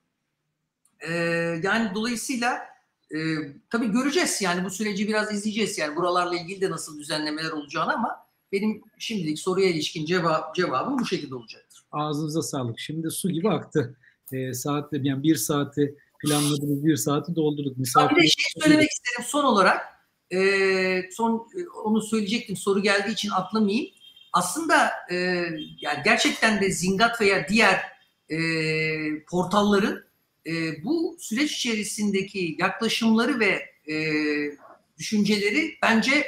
E, yani dolayısıyla e, tabii göreceğiz yani bu süreci biraz izleyeceğiz yani buralarla ilgili de nasıl düzenlemeler olacağını ama benim şimdilik soruya ilişkin cevap, cevabım bu şekilde olacaktır. Ağzınıza sağlık. Şimdi su gibi aktı. E, saatte yani bir saati planladığımız bir saati doldurduk. Misafir bir de şey söylemek isterim son olarak. E, son onu söyleyecektim soru geldiği için atlamayayım. Aslında e, yani gerçekten de Zingat veya diğer e, portalların e, bu süreç içerisindeki yaklaşımları ve e, düşünceleri bence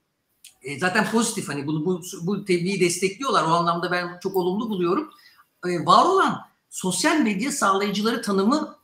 e, zaten pozitif. Hani bunu bu, bu tebliği destekliyorlar. O anlamda ben çok olumlu buluyorum. E, var olan sosyal medya sağlayıcıları tanımı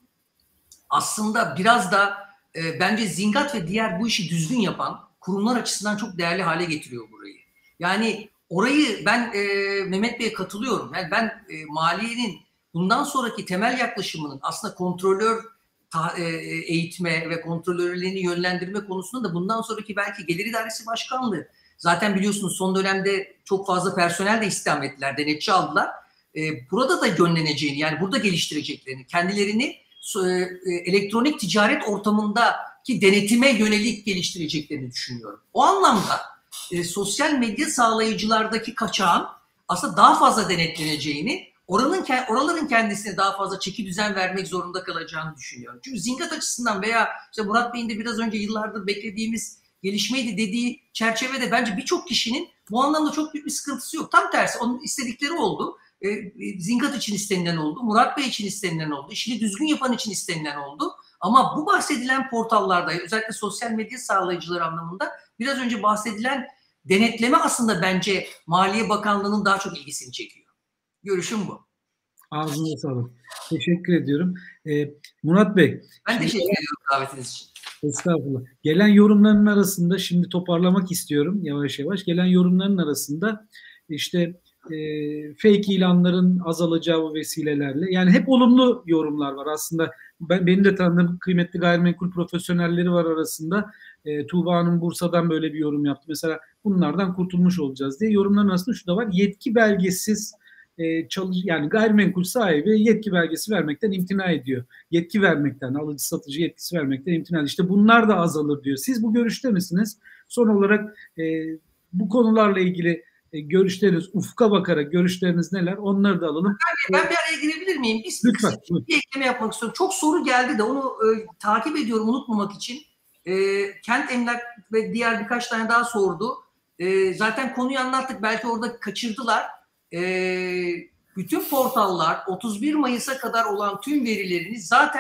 aslında biraz da e, bence Zingat ve diğer bu işi düzgün yapan kurumlar açısından çok değerli hale getiriyor burayı. Yani orayı ben e, Mehmet Bey'e katılıyorum. Yani ben e, maliyenin bundan sonraki temel yaklaşımının aslında kontrolör ta, e, eğitme ve kontrolörlerini yönlendirme konusunda da bundan sonraki belki Gelir İdaresi Başkanlığı zaten biliyorsunuz son dönemde çok fazla personel de istihdam ettiler, denetçi aldılar. E, burada da yönleneceğini yani burada geliştireceklerini, kendilerini e, elektronik ticaret ortamındaki denetime yönelik geliştireceklerini düşünüyorum. O anlamda E, sosyal medya sağlayıcılardaki kaçağın aslında daha fazla denetleneceğini, oranın oraların kendisine daha fazla çeki düzen vermek zorunda kalacağını düşünüyorum. Çünkü Zingat açısından veya işte Murat Bey'in de biraz önce yıllardır beklediğimiz gelişmeydi dediği çerçevede bence birçok kişinin bu anlamda çok büyük bir sıkıntısı yok. Tam tersi onun istedikleri oldu. E, Zingat için istenilen oldu, Murat Bey için istenilen oldu, işini düzgün yapan için istenilen oldu. Ama bu bahsedilen portallarda özellikle sosyal medya sağlayıcıları anlamında biraz önce bahsedilen denetleme aslında bence Maliye Bakanlığı'nın daha çok ilgisini çekiyor. Görüşüm bu. Ağzınıza sağlık. Teşekkür ediyorum. Ee, Murat Bey. Ben şimdi, teşekkür ediyorum davetiniz için. Estağfurullah. Gelen yorumların arasında şimdi toparlamak istiyorum yavaş yavaş. Gelen yorumların arasında işte e, fake ilanların azalacağı vesilelerle yani hep olumlu yorumlar var aslında. Ben benim de tanıdığım kıymetli gayrimenkul profesyonelleri var arasında. E, Tuğba Hanım Bursa'dan böyle bir yorum yaptı. Mesela bunlardan kurtulmuş olacağız diye. Yorumların arasında şu da var. Yetki belgesiz e, çalış yani gayrimenkul sahibi yetki belgesi vermekten imtina ediyor. Yetki vermekten, alıcı satıcı yetkisi vermekten imtina ediyor. İşte bunlar da azalır diyor. Siz bu görüşte misiniz? Son olarak e, bu konularla ilgili e, görüşleriniz, ufka bakarak görüşleriniz neler? Onları da alalım. Ben, ben bir araya girebilir miyim? Bir, Lütfen. Bir, bir ekleme yapmak istiyorum. Çok soru geldi de onu e, takip ediyorum unutmamak için. E, Kent Emlak ve diğer birkaç tane daha sordu. E, zaten konuyu anlattık. Belki orada kaçırdılar. E, bütün portallar otuz bir Mayıs'a kadar olan tüm verilerini zaten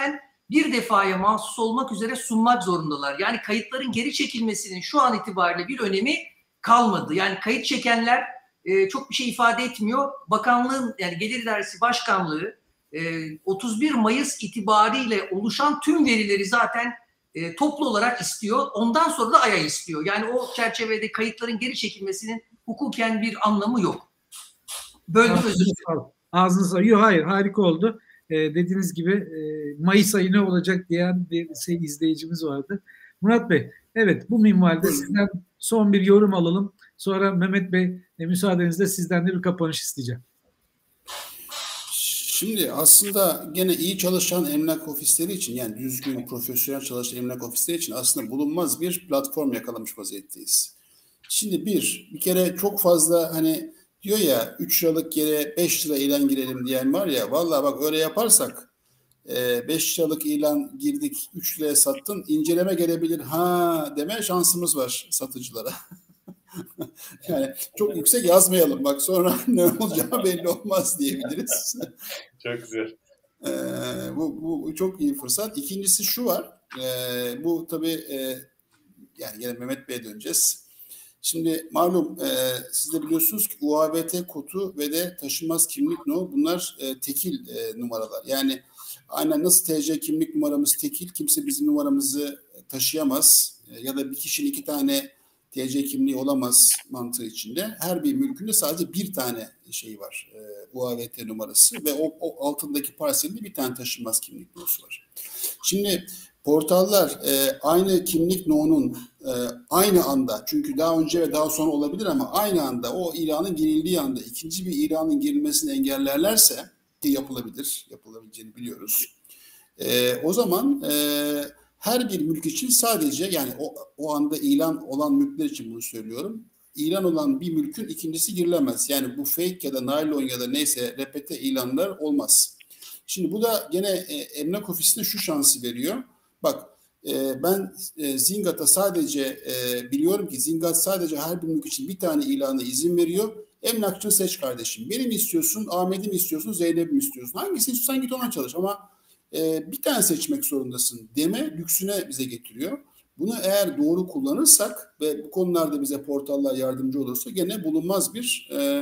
bir defaya mahsus olmak üzere sunmak zorundalar. Yani kayıtların geri çekilmesinin şu an itibariyle bir önemi kalmadı. Yani kayıt çekenler e, çok bir şey ifade etmiyor. Bakanlığın, yani Gelir İdaresi Başkanlığı e, otuz bir Mayıs itibariyle oluşan tüm verileri zaten e, toplu olarak istiyor. Ondan sonra da A Y A istiyor. Yani o çerçevede kayıtların geri çekilmesinin hukuken bir anlamı yok. Böyle bir özür dilerim. Ağzınıza. Yok, hayır, harika oldu. Ee, dediğiniz gibi e, Mayıs ayı ne olacak diyen bir şey, izleyicimiz vardı. Murat Bey, evet, bu minvalde sizden son bir yorum alalım. Sonra Mehmet Bey, e, müsaadenizle sizden de bir kapanış isteyeceğim. Şimdi aslında gene iyi çalışan emlak ofisleri için, yani düzgün, profesyonel çalışan emlak ofisleri için aslında bulunmaz bir platform yakalamış vaziyetteyiz. Şimdi bir, bir kere çok fazla hani diyor ya üç liralık yere beş lira ilan girelim diyen var ya, vallahi bak öyle yaparsak beş liralık ilan girdik üç liraya sattın, inceleme gelebilir ha deme şansımız var satıcılara. Yani çok yüksek yazmayalım bak sonra ne olacağı belli olmaz diyebiliriz. Çok güzel. Ee, bu, bu çok iyi fırsat. İkincisi şu var. Ee, bu tabii e, yani yine Mehmet Bey'e döneceğiz. Şimdi malum e, siz de biliyorsunuz ki U A V T kodu ve de taşınmaz kimlik no bunlar e, tekil e, numaralar. Yani aynen nasıl T C kimlik numaramız tekil, kimse bizim numaramızı taşıyamaz e, ya da bir kişinin iki tane T C kimliği olamaz mantığı içinde. Her bir mülkünde sadece bir tane şey var. E, U A V T numarası ve o, o altındaki parselinde bir tane taşınmaz kimlik numarası var. Şimdi portallar e, aynı kimlik no'nun e, aynı anda, çünkü daha önce ve daha sonra olabilir ama aynı anda o ilanın girildiği anda ikinci bir ilanın girilmesini engellerlerse, ki yapılabilir, yapılabileceğini biliyoruz. E, o zaman e, her bir mülk için sadece, yani o, o anda ilan olan mülkler için bunu söylüyorum, ilan olan bir mülkün ikincisi girilemez. Yani bu fake ya da naylon ya da neyse repete ilanlar olmaz. Şimdi bu da gene e, emlak ofisine şu şansı veriyor. Bak e, ben e, Zingat'a sadece e, biliyorum ki Zingat sadece her bir mülk için bir tane ilana izin veriyor. Emlakçını seç kardeşim. Beni mi istiyorsun, Ahmet'i mi istiyorsun, Zeynep'i mi istiyorsun? Hangisini istiyorsan git ona çalış ama e, bir tane seçmek zorundasın deme lüksüne bize getiriyor. Bunu eğer doğru kullanırsak ve bu konularda bize portallar yardımcı olursa gene bulunmaz bir e,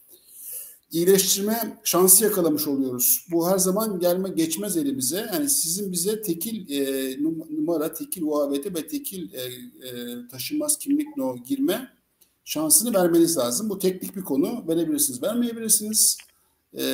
iyileştirme şansı yakalamış oluyoruz. Bu her zaman gelme geçmez elimize. Yani sizin bize tekil e, numara, tekil U A V T ve tekil e, e, taşınmaz kimlik no girme şansını vermeniz lazım. Bu teknik bir konu. Verebilirsiniz, vermeyebilirsiniz. E,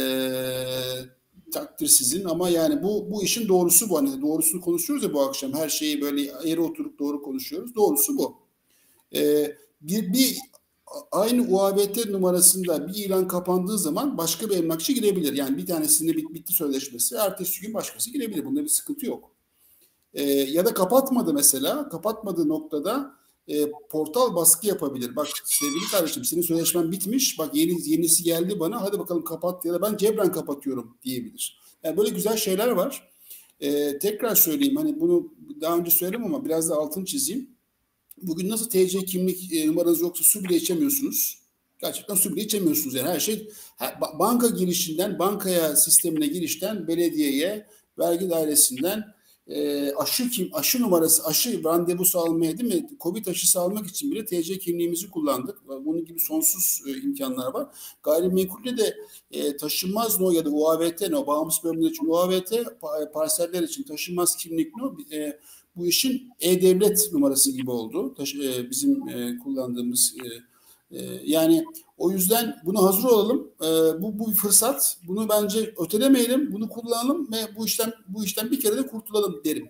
takdir sizin ama yani bu bu işin doğrusu bu. Hani doğrusunu konuşuyoruz ya bu akşam. Her şeyi böyle eğri oturup doğru konuşuyoruz. Doğrusu bu. E, bir, bir aynı U A V T numarasında bir ilan kapandığı zaman başka bir emlakçı girebilir. Yani bir tanesinde bit, bitti sözleşmesi, ertesi gün başkası girebilir. Bunda bir sıkıntı yok. E, ya da kapatmadı mesela. Kapatmadığı noktada e, portal baskı yapabilir. Bak sevgili kardeşim, senin sözleşmen bitmiş. Bak yeni, yenisi geldi bana. Hadi bakalım kapat ya da ben cebren kapatıyorum diyebilir. Yani böyle güzel şeyler var. E, tekrar söyleyeyim. Hani bunu daha önce söyledim ama biraz da altını çizeyim. Bugün nasıl T C kimlik e, numaranız yoksa su bile içemiyorsunuz. Gerçekten su bile içemiyorsunuz. Yani her şey her, banka girişinden, bankaya sistemine girişten, belediyeye, vergi dairesinden e, aşı kim aşı numarası, aşı randevusu almaya, değil mi? Covid aşısı almak için bile T C kimliğimizi kullandık. Bunun gibi sonsuz e, imkanlar var. Gayrimenkulde de e, taşınmaz no ya da U A V T no, bağımsız bölümler için U A V T, parseller için taşınmaz kimlik no, e, bu işin e-devlet numarası gibi oldu. Taş, e, bizim e, kullandığımız e, e, yani o yüzden buna hazır olalım. E, bu bu bir fırsat. Bunu bence ötelemeyelim. Bunu kullanalım ve bu işten bu işten bir kere de kurtulalım derim.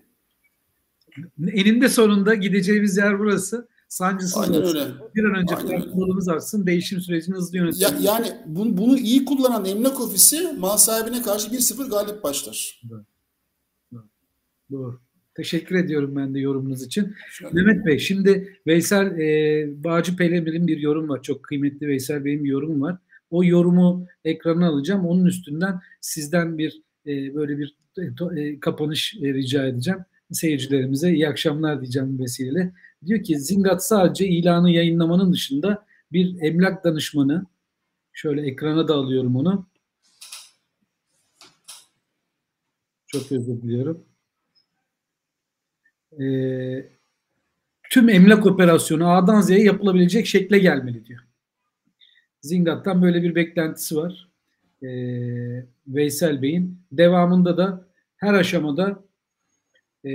Eninde sonunda gideceğimiz yer burası. Sancısız Aynen öyle. Bir an önce farkındalığımız artsın. Değişim sürecini hızlı yönetelim. Ya, yani bunu, bunu iyi kullanan emlak ofisi mal sahibine karşı bir sıfır galip başlar. Doğru. Doğru. Teşekkür ediyorum ben de yorumunuz için. Şöyle. Mehmet Bey, şimdi Veysel e, Bağcı Pelemir'in bir yorum var. Çok kıymetli Veysel Bey'in bir yorumu var. O yorumu ekrana alacağım. Onun üstünden sizden bir e, böyle bir e, kapanış e, rica edeceğim. Seyircilerimize iyi akşamlar diyeceğim bu vesileyle. Diyor ki Zingat sadece ilanı yayınlamanın dışında bir emlak danışmanı, şöyle ekrana da alıyorum onu. Çok özür diliyorum. e, tüm emlak operasyonu A'dan Z'ye yapılabilecek şekle gelmeli diyor. Zingat'tan böyle bir beklentisi var. E, Veysel Bey'in. Devamında da her aşamada e,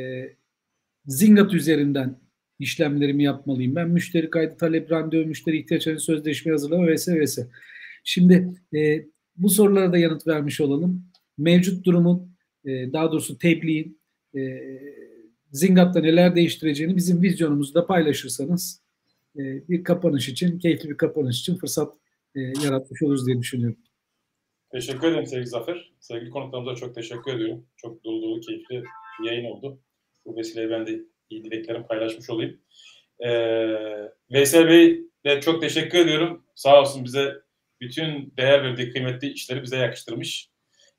Zingat üzerinden işlemlerimi yapmalıyım. Ben müşteri kaydı, talep, randevu, müşteri ihtiyaçlarını sözleşme hazırlama vesaire vesaire. Şimdi e, bu sorulara da yanıt vermiş olalım. Mevcut durumun, e, daha doğrusu tebliğin e, Zingat'ta neler değiştireceğini bizim vizyonumuzda paylaşırsanız e, bir kapanış için, keyifli bir kapanış için fırsat e, yaratmış oluruz diye düşünüyorum. Teşekkür ederim sevgili Zafer. Sevgili konuklarımıza çok teşekkür ediyorum. Çok dolu dolu, keyifli bir yayın oldu. Bu vesileyle ben de iyi dileklerimi paylaşmış olayım. Ee, Veysel Bey'le çok teşekkür ediyorum. Sağ olsun bize bütün değer verdiği kıymetli işleri bize yakıştırmış.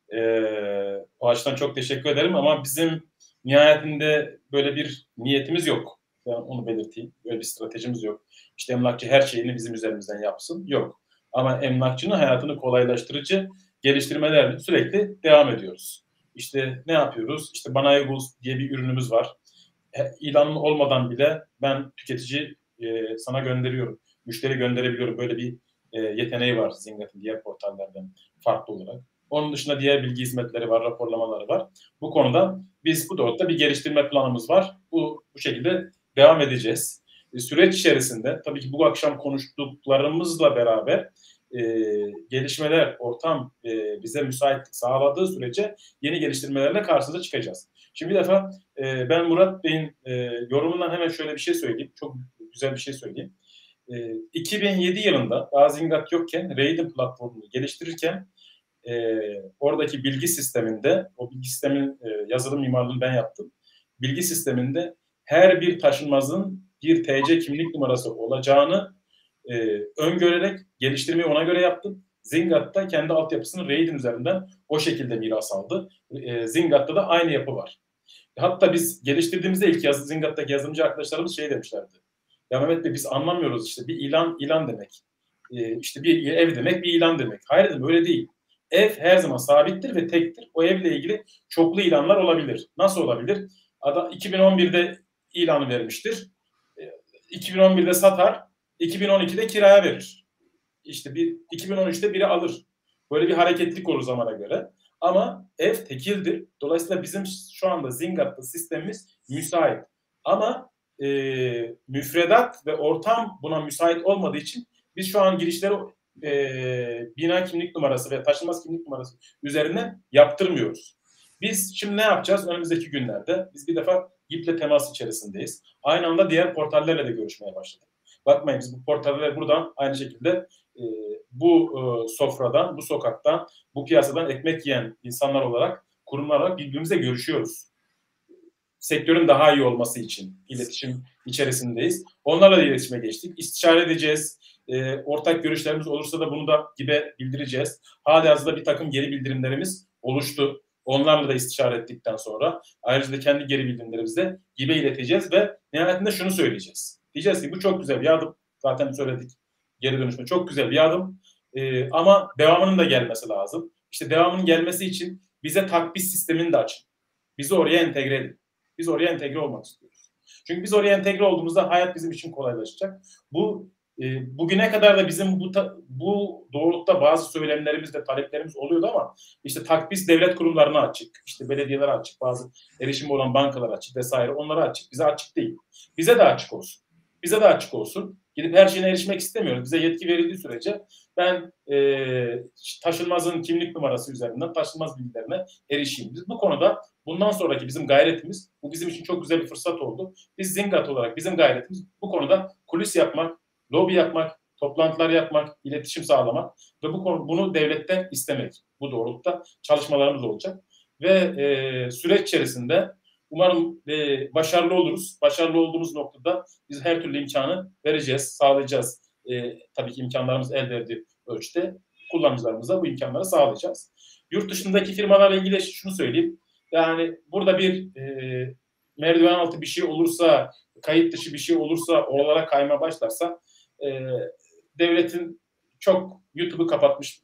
Ee, o açıdan çok teşekkür ederim ama bizim nihayetinde böyle bir niyetimiz yok. Ben onu belirteyim. Böyle bir stratejimiz yok. İşte emlakçı her şeyini bizim üzerimizden yapsın. Yok. Ama emlakçının hayatını kolaylaştırıcı geliştirmelerle sürekli devam ediyoruz. İşte ne yapıyoruz? İşte Banayaguz diye bir ürünümüz var. İlan olmadan bile ben tüketici e, sana gönderiyorum. Müşteri gönderebiliyorum. Böyle bir e, yeteneği var Zingat'ın diğer portallerden farklı olarak. Onun dışında diğer bilgi hizmetleri var, raporlamaları var. Bu konuda biz bu doğrultuda bir geliştirme planımız var. Bu, bu şekilde devam edeceğiz. E, süreç içerisinde tabii ki bu akşam konuştuklarımızla beraber e, gelişmeler, ortam e, bize müsaitlik sağladığı sürece yeni geliştirmelerle karşınıza çıkacağız. Şimdi bir defa e, ben Murat Bey'in e, yorumundan hemen şöyle bir şey söyleyeyim. Çok güzel bir şey söyleyeyim. E, iki bin yedi yılında daha Zingat yokken Raiden platformunu geliştirirken e, oradaki bilgi sisteminde, o bilgi sistemin e, yazılım mimarlığını ben yaptım. Bilgi sisteminde her bir taşınmazın bir T C kimlik numarası olacağını e, öngörerek geliştirmeyi ona göre yaptım. Zingat'ta kendi altyapısını Raiden üzerinden o şekilde miras aldı. E, Zingat'ta da aynı yapı var. Hatta biz geliştirdiğimizde ilk yaz, Zingat'taki yazılımcı arkadaşlarımız şey demişlerdi. Ya Mehmet Bey biz anlamıyoruz işte bir ilan ilan demek. Ee, işte bir ev demek bir ilan demek. Hayır dedim öyle değil. Ev her zaman sabittir ve tektir. O evle ilgili çoklu ilanlar olabilir. Nasıl olabilir? Adam iki bin on birde ilanı vermiştir. iki bin on birde satar. iki bin on ikide kiraya verir. İşte bir iki bin on üçte biri alır. Böyle bir hareketlik olur zamana göre. Ama ev tekildir. Dolayısıyla bizim şu anda Zingat'ta sistemimiz müsait. Ama e, müfredat ve ortam buna müsait olmadığı için biz şu an girişleri e, bina kimlik numarası ve taşınmaz kimlik numarası üzerinden yaptırmıyoruz. Biz şimdi ne yapacağız? Önümüzdeki günlerde biz bir defa G İ P'le temas içerisindeyiz. Aynı anda diğer portallerle de görüşmeye başladık. Bakmayın biz bu portallerle buradan aynı şekilde e, bu e, sofradan, bu sokaktan, bu piyasadan ekmek yiyen insanlar olarak, kurumlar olarak birbirimizle görüşüyoruz. Sektörün daha iyi olması için iletişim içerisindeyiz. Onlarla da iletişime geçtik. İstişare edeceğiz. E, ortak görüşlerimiz olursa da bunu da G İ B'e bildireceğiz. Halihazırda bir takım geri bildirimlerimiz oluştu. Onlarla da istişare ettikten sonra ayrıca da kendi geri bildirimlerimizi de G İ B'e ileteceğiz ve nihayetinde şunu söyleyeceğiz. Diyeceğiz ki bu çok güzel bir adım. Zaten söyledik. Geri dönüşme çok güzel bir adım. Ee, ama devamının da gelmesi lazım. İşte devamının gelmesi için bize takbis sistemini de açın. Bizi oraya entegre edin. Biz oraya entegre olmak istiyoruz. Çünkü biz oraya entegre olduğumuzda hayat bizim için kolaylaşacak. Bu e, bugüne kadar da bizim bu bu doğrultuda bazı söylemlerimiz ve taleplerimiz oluyordu ama işte takbis devlet kurumlarına açık, işte belediyelere açık, bazı erişimi olan bankalara açık vesaire onlara açık. Bize açık değil. Bize de açık olsun. Bize de açık olsun. Gidip her şeyine erişmek istemiyoruz. Bize yetki verildiği sürece ben e, taşınmazın kimlik numarası üzerinden taşınmaz bilgilerine erişeyim. Biz bu konuda bundan sonraki bizim gayretimiz, bu bizim için çok güzel bir fırsat oldu. Biz Zingat olarak bizim gayretimiz bu konuda kulis yapmak, lobi yapmak, toplantılar yapmak, iletişim sağlamak ve bu konu bunu devletten istemek. Bu doğrultuda çalışmalarımız olacak. Ve e, süreç içerisinde umarım e, başarılı oluruz. Başarılı olduğumuz noktada biz her türlü imkanı vereceğiz, sağlayacağız. E, tabii ki imkanlarımız el verdiği ölçüde kullanıcılarımıza bu imkanları sağlayacağız. Yurt dışındaki firmalarla ilgili şunu söyleyeyim. Yani burada bir e, merdiven altı bir şey olursa, kayıt dışı bir şey olursa, oralara kayma başlarsa e, devletin çok YouTube'u kapatmış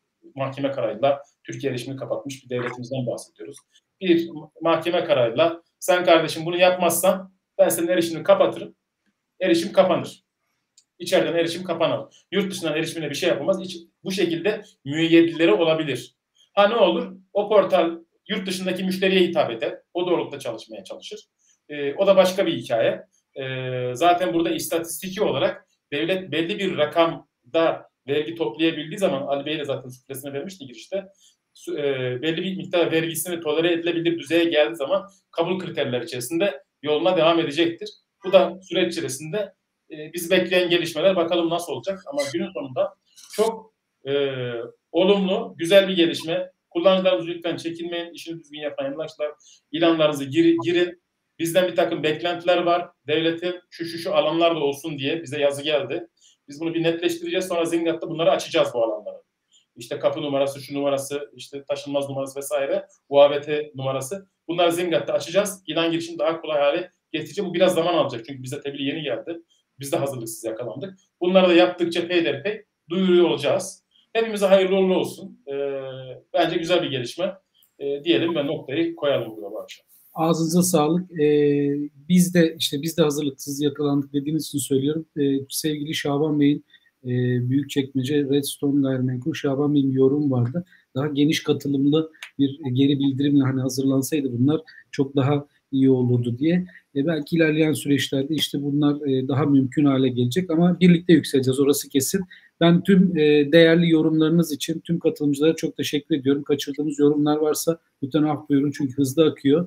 mahkeme kararıyla Türkiye erişimini kapatmış bir devletimizden bahsediyoruz. Bir mahkeme kararıyla Sen kardeşim bunu yapmazsan ben senin erişimini kapatırım. Erişim kapanır. İçeriden erişim kapanır. Yurt dışından erişimine bir şey yapamaz. İç, bu şekilde müeyyidleri olabilir. Ha ne olur? O portal yurt dışındaki müşteriye hitap eder. O doğrultuda çalışmaya çalışır. Ee, o da başka bir hikaye. Ee, zaten burada istatistiki olarak devlet belli bir rakamda vergi toplayabildiği zaman, Ali Bey de zaten suflesine vermişti girişte, e, belli bir miktar vergisini tolere edilebilir düzeye geldiği zaman kabul kriterleri içerisinde yoluna devam edecektir. Bu da süreç içerisinde e, bizi bekleyen gelişmeler, bakalım nasıl olacak. Ama günün sonunda çok e, olumlu, güzel bir gelişme. Kullanıcılarınızı lütfen çekinmeyin. İşini düzgün yapan emlakçılar, ilanlarınızı gir, girin. Bizden bir takım beklentiler var. Devletin şu şu şu alanlarda olsun diye bize yazı geldi. Biz bunu bir netleştireceğiz. Sonra Zingat'ta bunları açacağız, bu alanları. İşte kapı numarası, şu numarası, işte taşınmaz numarası vesaire, U A B T numarası. Bunları Zingat'ta açacağız. İlan girişini daha kolay hale getireceğiz. Bu biraz zaman alacak. Çünkü bize tebliğ yeni geldi. Biz de hazırlıksız yakalandık. Bunları da yaptıkça peyderpey duyuruyor olacağız. Hepimize hayırlı uğurlu olsun. Ee, bence güzel bir gelişme. Ee, diyelim ve noktayı koyalım burada bu akşam. Ağzınıza sağlık. Ee, biz de işte biz de hazırlıksız yakalandık dediğiniz için söylüyorum. Ee, sevgili Şaban Bey'in e, Büyükçekmece Redstone Gayrimenkul Şaban Bey'in yorum vardı. Daha geniş katılımlı bir geri bildirimle hani hazırlansaydı bunlar çok daha iyi olurdu diye. E, belki ilerleyen süreçlerde işte bunlar e, daha mümkün hale gelecek ama birlikte yükseleceğiz, orası kesin. Ben tüm e, değerli yorumlarınız için tüm katılımcılara çok teşekkür ediyorum. Kaçırdığımız yorumlar varsa lütfen af buyurun çünkü hızlı akıyor.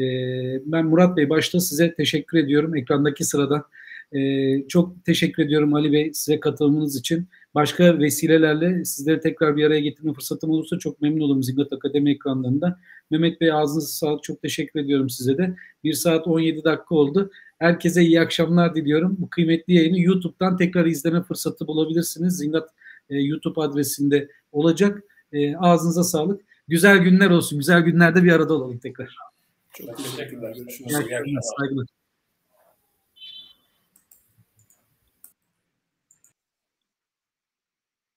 Ben Murat Bey başta size teşekkür ediyorum ekrandaki sıradan. Çok teşekkür ediyorum Ali Bey size katılımınız için. Başka vesilelerle sizleri tekrar bir araya getirme fırsatım olursa çok memnun olurum Zingat Akademi ekranlarında. Mehmet Bey ağzınıza sağlık, çok teşekkür ediyorum size de. bir saat on yedi dakika oldu. Herkese iyi akşamlar diliyorum. Bu kıymetli yayını YouTube'dan tekrar izleme fırsatı bulabilirsiniz. Zingat YouTube adresinde olacak. Ağzınıza sağlık. Güzel günler olsun. Güzel günlerde bir arada olalım tekrar. Çok teşekkürler. Görüşürüz. Saygılar.